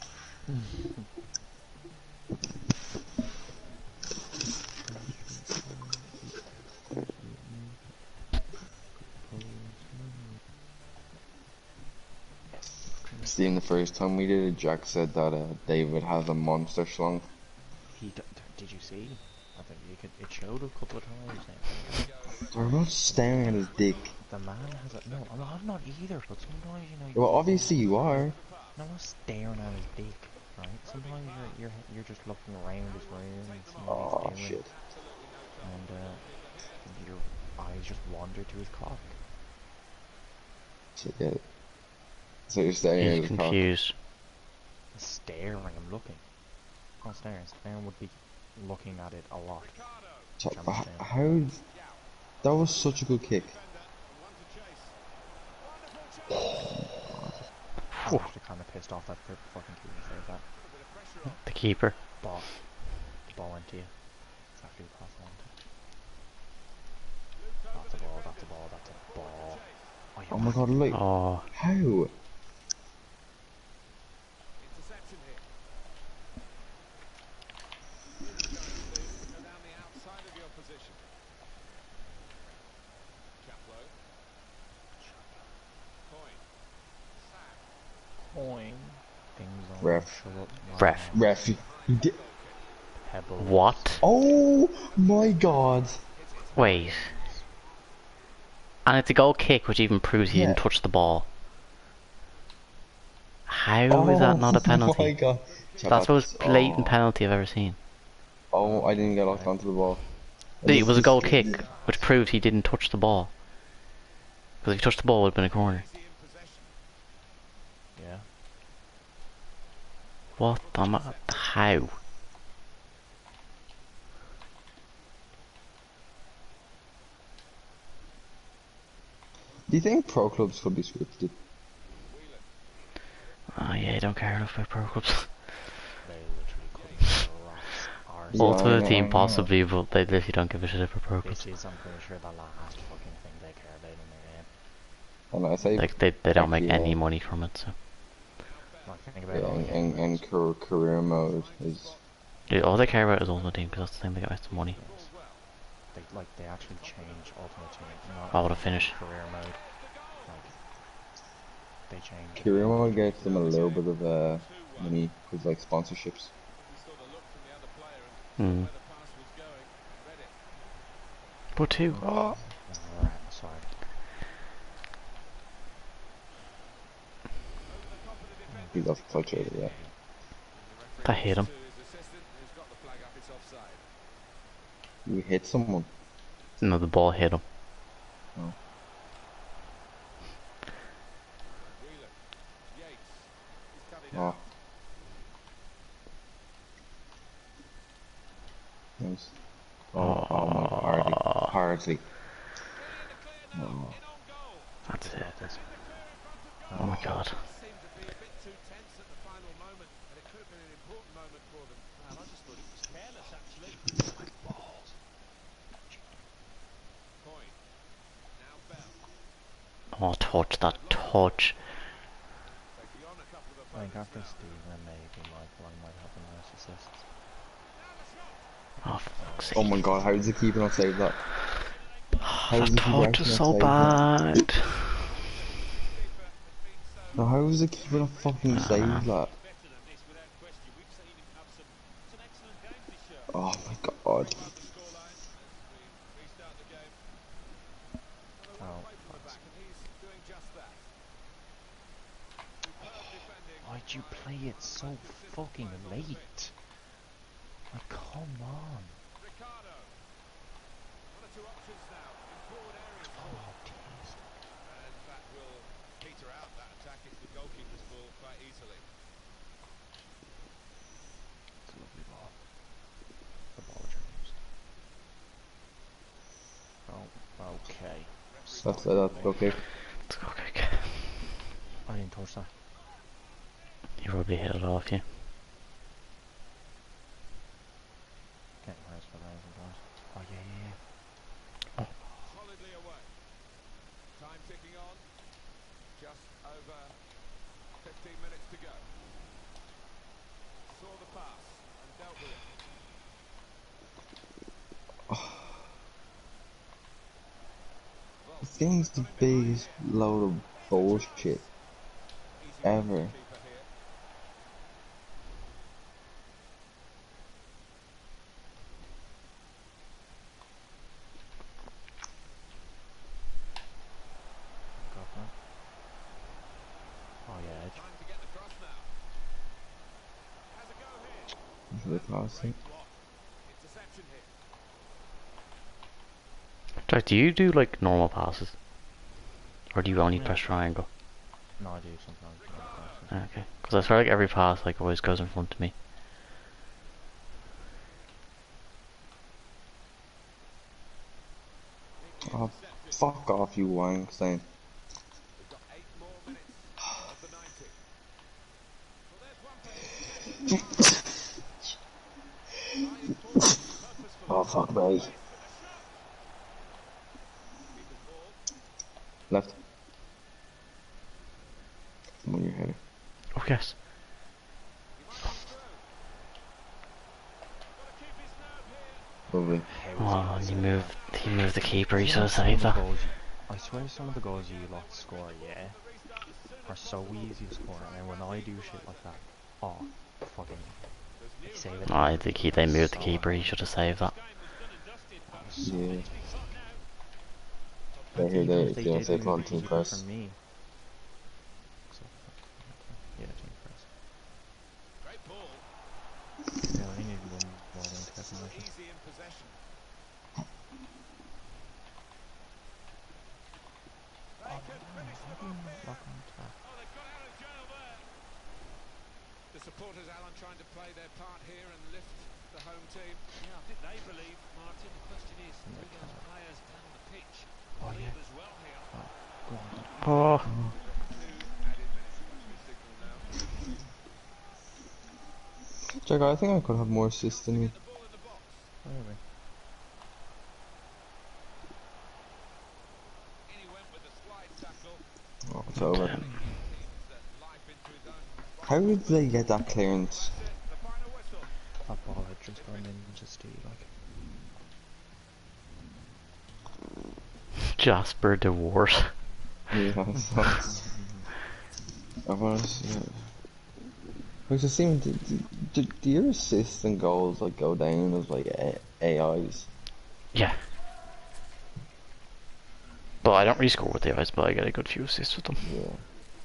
Seeing the first time we did it, Jack said that David has a monster schlong. Did you see? I think you could. It showed a couple of times. We're not staring at his dick. The man has a no. I'm not either. But sometimes Well, obviously you are. I'm not staring at his dick, right? Sometimes you're just looking around his room and seeing what Oh he's doing, shit. and your eyes just wander to his cock. Shit, yeah. So you're staring at He's his cock. confused. Staring, I'm looking. Not staring. Staring would be looking at it a lot. So, Which I'm saying. how? That was such a good kick. I'm actually kind of pissed off that the fucking keeper saved that. The keeper. Ball. The ball went to you. It's after you pass it on to. That's a ball. That's a ball. That's a ball. Oh my god, look. Oh, How? Interception here. Really going to go down the outside of your position. Chaplow. Coin. Sack. coin. Things on Ref. show up. Ref. Ref. You did. Pebble. what? Oh my god. Wait. And it's a goal kick, which even proves he didn't Yeah. touch the ball. How is that not a Oh my penalty? god. That's the most blatant penalty I've ever seen. Oh, I didn't get locked onto the ball. It was a goal kick, which proved he didn't touch the ball. Because if he touched the ball, it would have been a corner. Is he in possession? Yeah. What the how? Do you think pro clubs could be scripted? Oh yeah, I don't care enough about pro clubs. They literally couldn't give a rat's arse. Yeah, I Ultimate know, Team I know. possibly, but they literally don't give a shit about pro clubs. This is, I'm pretty sure, the last fucking thing they care about in the game. And I say Like they don't make actually, any money from it, so. Like, think about yeah, all the and games. career mode is Dude, all they care about is Ultimate Team, because that's the thing they get most money. Yes. They actually change Ultimate Team, not Oh, what a even finish. career mode. Like, they change the career game mode completely. gets them a little bit of money because like sponsorships. He saw the look from the other player and saw Hmm. where the pass was going. Read it. But two. Oh. Right, sorry. Over the top of the He defenders, got and it could touch be over, his yeah. goal. And the That referee hit looks him. to his assistant, who's got the flag up. It's offside. You hit someone. No, the ball hit him. Oh. Whelan, Yates, he's cut it Oh. out. Nice. Oh my god, hardly. Hardly. Clearly in the clear now, Oh. in on goal. That's Just it. got this. In the clear in front of Oh goal. my god. Just seemed to be a bit too tense at the final moment, and it could have been an important moment for them. Well, I just thought it was careless, actually. Coyne, now Bell. Oh, touch, that They've lost the ball. touch. Taking on a couple of Like, opponents after now. Steven, maybe Michael, I might have the most assists. Now the shot. Oh, fuck's Oh my sake. god, how does the keeper not save that? How does That the keeper touch is actually not so save that? bad. The keeper has been so No, how does the keeper not fucking save that? He's better than this, without question. We've seen him have some excellent games this year. Oh my god. 3-1 the scoreline as we restart the game. Well, a lot of Oh, play from the back, and he's doing just that. Superb defending. why'd you by play it one of the so most consistent fucking players on the pitch. late? Like, come on. Ricardo. One or two options now in forward areas for Oh, them. taste. And that will peter out that attack into the goalkeeper's ball quite easily. It's a lovely ball. The ball changed. Oh, okay. Referee That's pointing that goal kick. Let's go kick. I didn't touch that. You probably hit it off you. Getting worse for those and guys. Oh, yeah. solidly away. Time ticking on. Just over 15 minutes to go. Saw the pass and dealt with it. This game's the biggest load of bullshit Easy work for ever. the keeper here. Go for it. Oh, yeah, edge. Time to get the cross now. Has a go here. Into the pass Great it. block. Interception here. Jack, do you do like normal passes? Or do you only Yeah. press triangle? No, I do sometimes. Ricardo. Okay. Because I swear like every pass like always goes in front of me. Neatly Oh, intercepted. fuck off, you Weinstein. We've got 8 more minutes of the 90. Well, there's one place to take. Gliding forward purposefully. Oh, fuck me. With a shot. Keeper's ball. Left. I'm on your header. Oh yes. He might be through. Got to keep his nerve here. Lovely. Oh, and he moved the keeper, he You should know, have some of saved the that. goals I swear some of the goals you lot score, yeah, are so easy to score, and when I do shit like that, oh, fucking, I save it. Oh, I think they moved the So keeper, he annoying. should have saved that. Game was done and dusted, That but was so Yeah. plenty to be got now. They're here, even if they they don't did say move on the team keeper for press. me. So, yeah, team press. Great ball. Yeah, I need one more than to get So promotion. easy in possession. They can finish them off here. Lock on to that. Oh, they got out of jail there. The supporters, Alan, trying to play their part here and lift the home team. Yeah, I think they believe, Martin. The question is, do those players and the pitch Oh, believe yeah. as well here? Oh, Oh, Jack, I think I could have more assists than you. Maybe. Oh, it's over. damn. How did they get that clearance? That ball had just gone into Steve, like. Jasper DeWart. Yeah, I saw it. I was. I was just seeing, do your assists and goals like go down as like AIs? Yeah. But I don't really score with the eyes, but I get a good few assists with them. Yeah.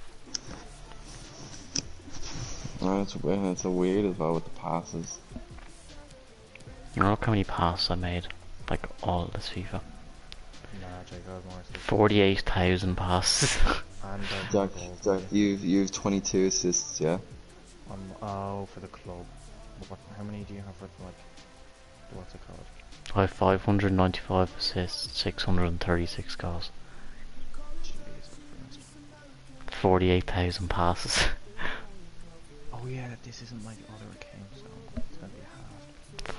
Oh, it's a weird as well with the passes. You know how many passes I made? Like all this FIFA. Nah, Jake, I have more assists. 48,000 passes. And Jack, goals. Jack, you've 22 assists, yeah. Oh, for the club. How many do you have for like? What's it called? I have 595 assists, 636 goals. Jesus Christ. 48,000 passes. Oh yeah, this isn't like other accounts, so it's gonna be halved.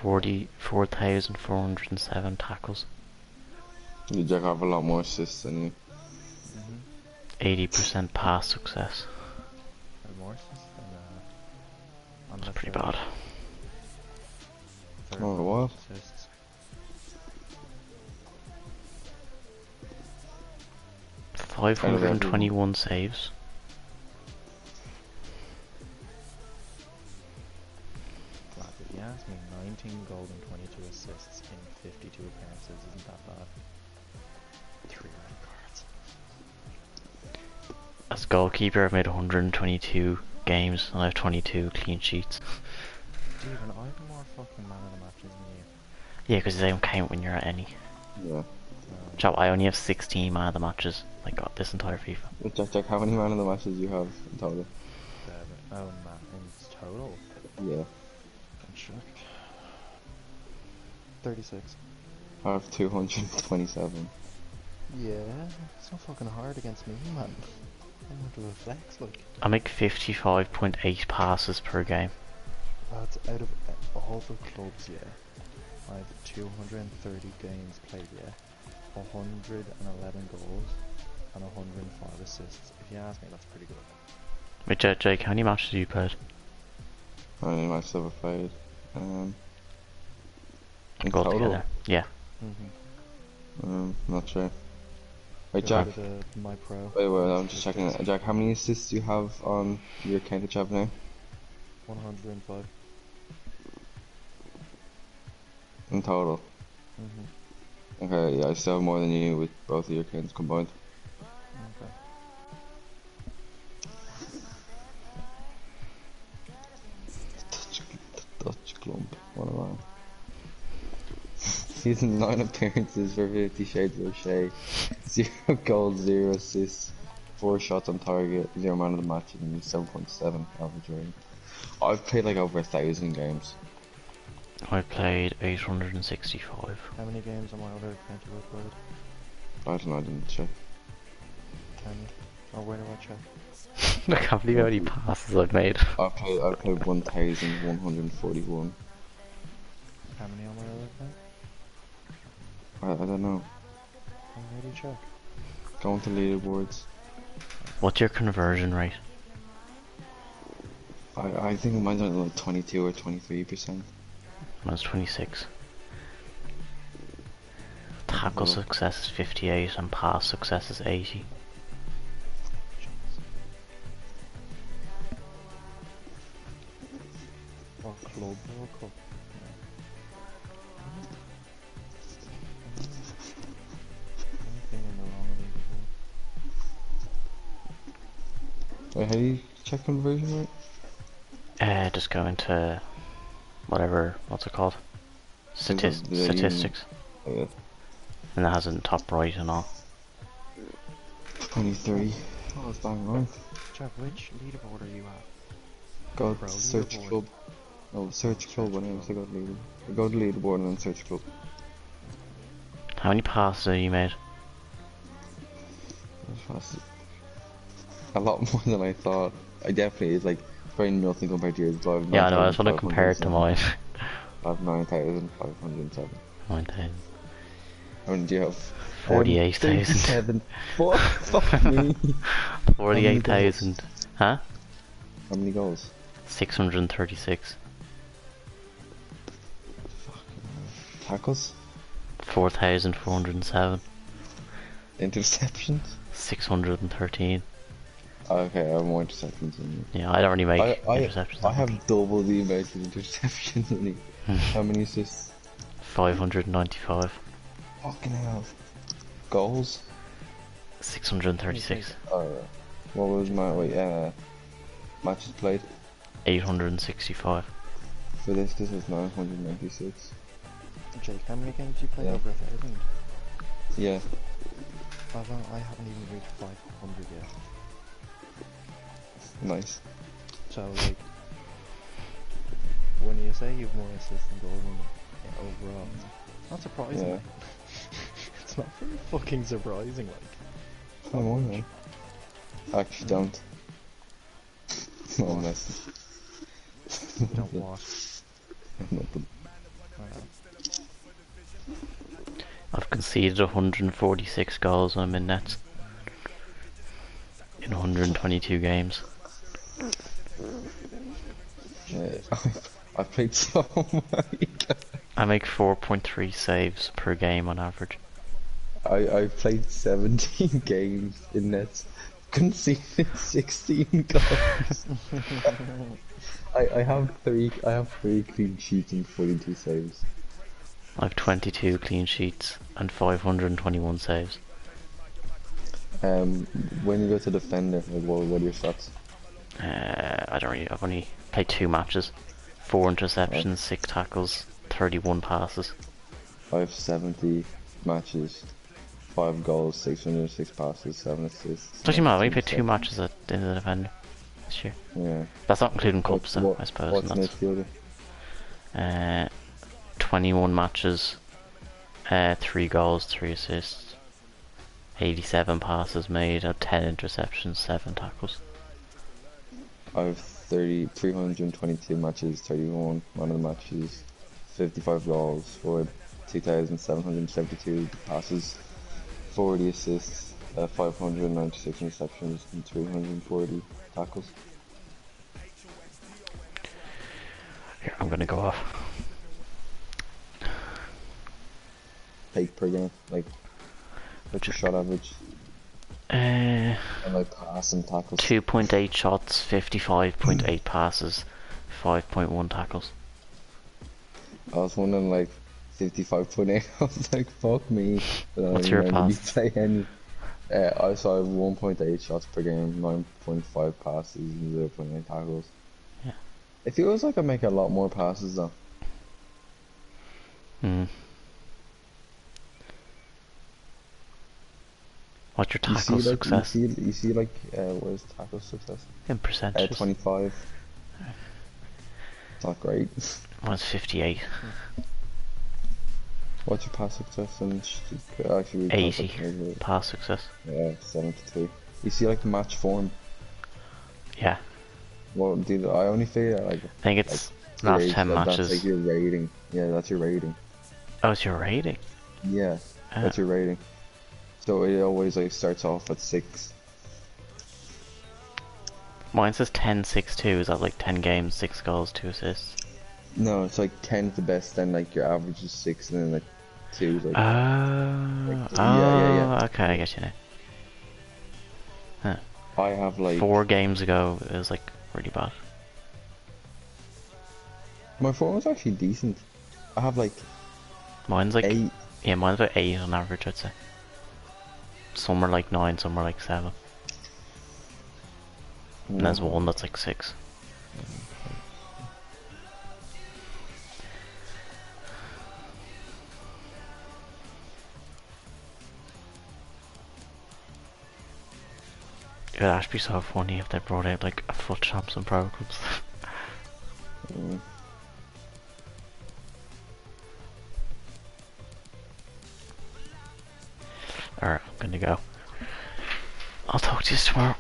44,407 tackles. You Jack have a lot more assists than you. 80% pass success. I have more assists than That's pretty bad. Oh, what? Assists. Five hundred and 21 saves. Glad that you asked me. 19 goals and 22 assists in 52 appearances isn't that bad. 3 red cards. As goalkeeper, I've made 122 games and I have 22 clean sheets. Steven, I have more fucking man of the matches than you. Yeah, because they don't count when you're at any. Yeah. Chap, I only have 16 man of the matches. Like, got this entire FIFA. Jack, how many man of the matches you have in total? 7. Oh man, in total? Yeah. I'm shocked. 36. I have 227. Yeah, it's not fucking hard against me, man. I'm not a flex, like. I make 55.8 passes per game. That's out of all the clubs, yeah. I have 230 games played, yeah. 111 goals and 105 assists. If you ask me, that's pretty good. Wait, Jake, how many matches have you played? How many matches have I played? In All total? together? Yeah. Not sure. Wait, Go Jack. to my pro. Wait, I'm just checking it. Jack, how many assists do you have on your account that you have now? 105. In total? Okay, yeah, I still have more than you with both of your accounts combined. Okay. Dutch clump, what am I? Season 9 appearances for 50 Shades of Shea. 0 goals, 0 assists, 4 shots on target, 0 man of the match, and 7.7 average rating. I've played like over 1,000 games. I played 865. How many games on my other account have I played? I don't know, I didn't check. Can you? Or where do I check? I can't believe how many passes I've made. I played 1,141. How many on my other account? I don't know. Where do you check? Go into leaderboards. What's your conversion rate? I think mine's only like 22 or 23%. Mine's 26. Tackle success is 58 and pass success is 80. Or club or cup? Anything in the wrong league? Wait, how do you check conversion rate? Just go into whatever, what's it called? Statistics. Oh, yeah. And that has it in top right and all. 23. Oh, that's bang right. Jack, which leaderboard are you at? Go Pro to search leaderboard. club. No, search club when I go to leader. Go to leaderboard and then search club. How many passes have you made? That's a lot more than I thought. I definitely is like very nothing compared to yours, but I have Yeah, I know. I just want to compare it to 9,507. mine. I have 9,507. 9,000. How many do you have? 48,000. 37. Fuck me. How many goals? 48,000. Huh? How many goals? 636. Tackles? 4,407. Interceptions? 613. Okay, I have more interceptions than you. Yeah, I don't really make I interceptions. I have double the amount of interceptions than you. How many assists? 595. Fucking hell. Goals? 636. What was my matches played? 865. For this is 996. Jake, how many games you played Yeah. over 1,000? Yeah. I haven't even reached 500 yet. Nice. So, like, when you say you've more assists than goals overall, not surprising. Yeah. It's not very fucking surprising, like. Come on, man. Actually, don't. No, I'm messing. Don't what? Nothing. I've conceded 146 goals when I'm in nets. In 122 games. Yeah, I've played so many. I make 4.3 saves per game on average. I played 17 games in nets, conceded 16 goals. I have three clean sheets and 42 saves. I have 22 clean sheets and 521 saves. When you go to defender, like, what are your stats? I've only played 2 matches. 4 interceptions, 6 tackles, 31 passes. I have 70 matches, 5 goals, 606 passes, 7 assists. Doesn't matter, I only 19 played 2 interceptions. matches in the defender this year. Yeah. That's not including cups though, I suppose. What's And that's, midfielder? 21 matches, 3 goals, 3 assists, 87 passes made, 10 interceptions, 7 tackles. I have 322 matches, 31 man of the matches, 55 goals, scored 2,772 passes, 40 assists, 596 interceptions, and 340 tackles. Here, I'm gonna go off. Take per game, like, what's your shot average? Uh, And like pass and tackles. 2.8 shots, 55.8 passes, 5.1 tackles. I was wondering like 55.8. I was like, fuck me. But I What's don't your even really pass? play any. I saw 1.8 shots per game, 9.5 passes, and 0.8 tackles. Yeah. It feels like I make a lot more passes though. Hmm. What's your tackle success? You see like what is tackle success? In percentages? 25. It's not great. Mine's 58. What's your pass success? And actually, we 80 pass success. pass success. Yeah, 72. You see like match form. Yeah. Well, dude, I only figure like. I think it's your last age, 10 That's matches. like your rating. Yeah, that's your rating. Oh, it's your rating? Yeah, that's your rating. So it always like starts off at 6. Mine says 10-6-2. Is that like 10 games, 6 goals, 2 assists? No, it's like 10 is the best, then like your average is 6, and then like 2 is like. Yeah. Okay, I get you now. Huh. I have like 4 games ago, it was like really bad. my form was actually decent. I have like Mine's like 8. Yeah, mine's about 8 on average, I'd say. Some are like 9, some are like 7. And there's one that's like 6. It would actually be so funny if they brought out like a foot champs and programs. Alright, I'm gonna go. I'll talk to you tomorrow.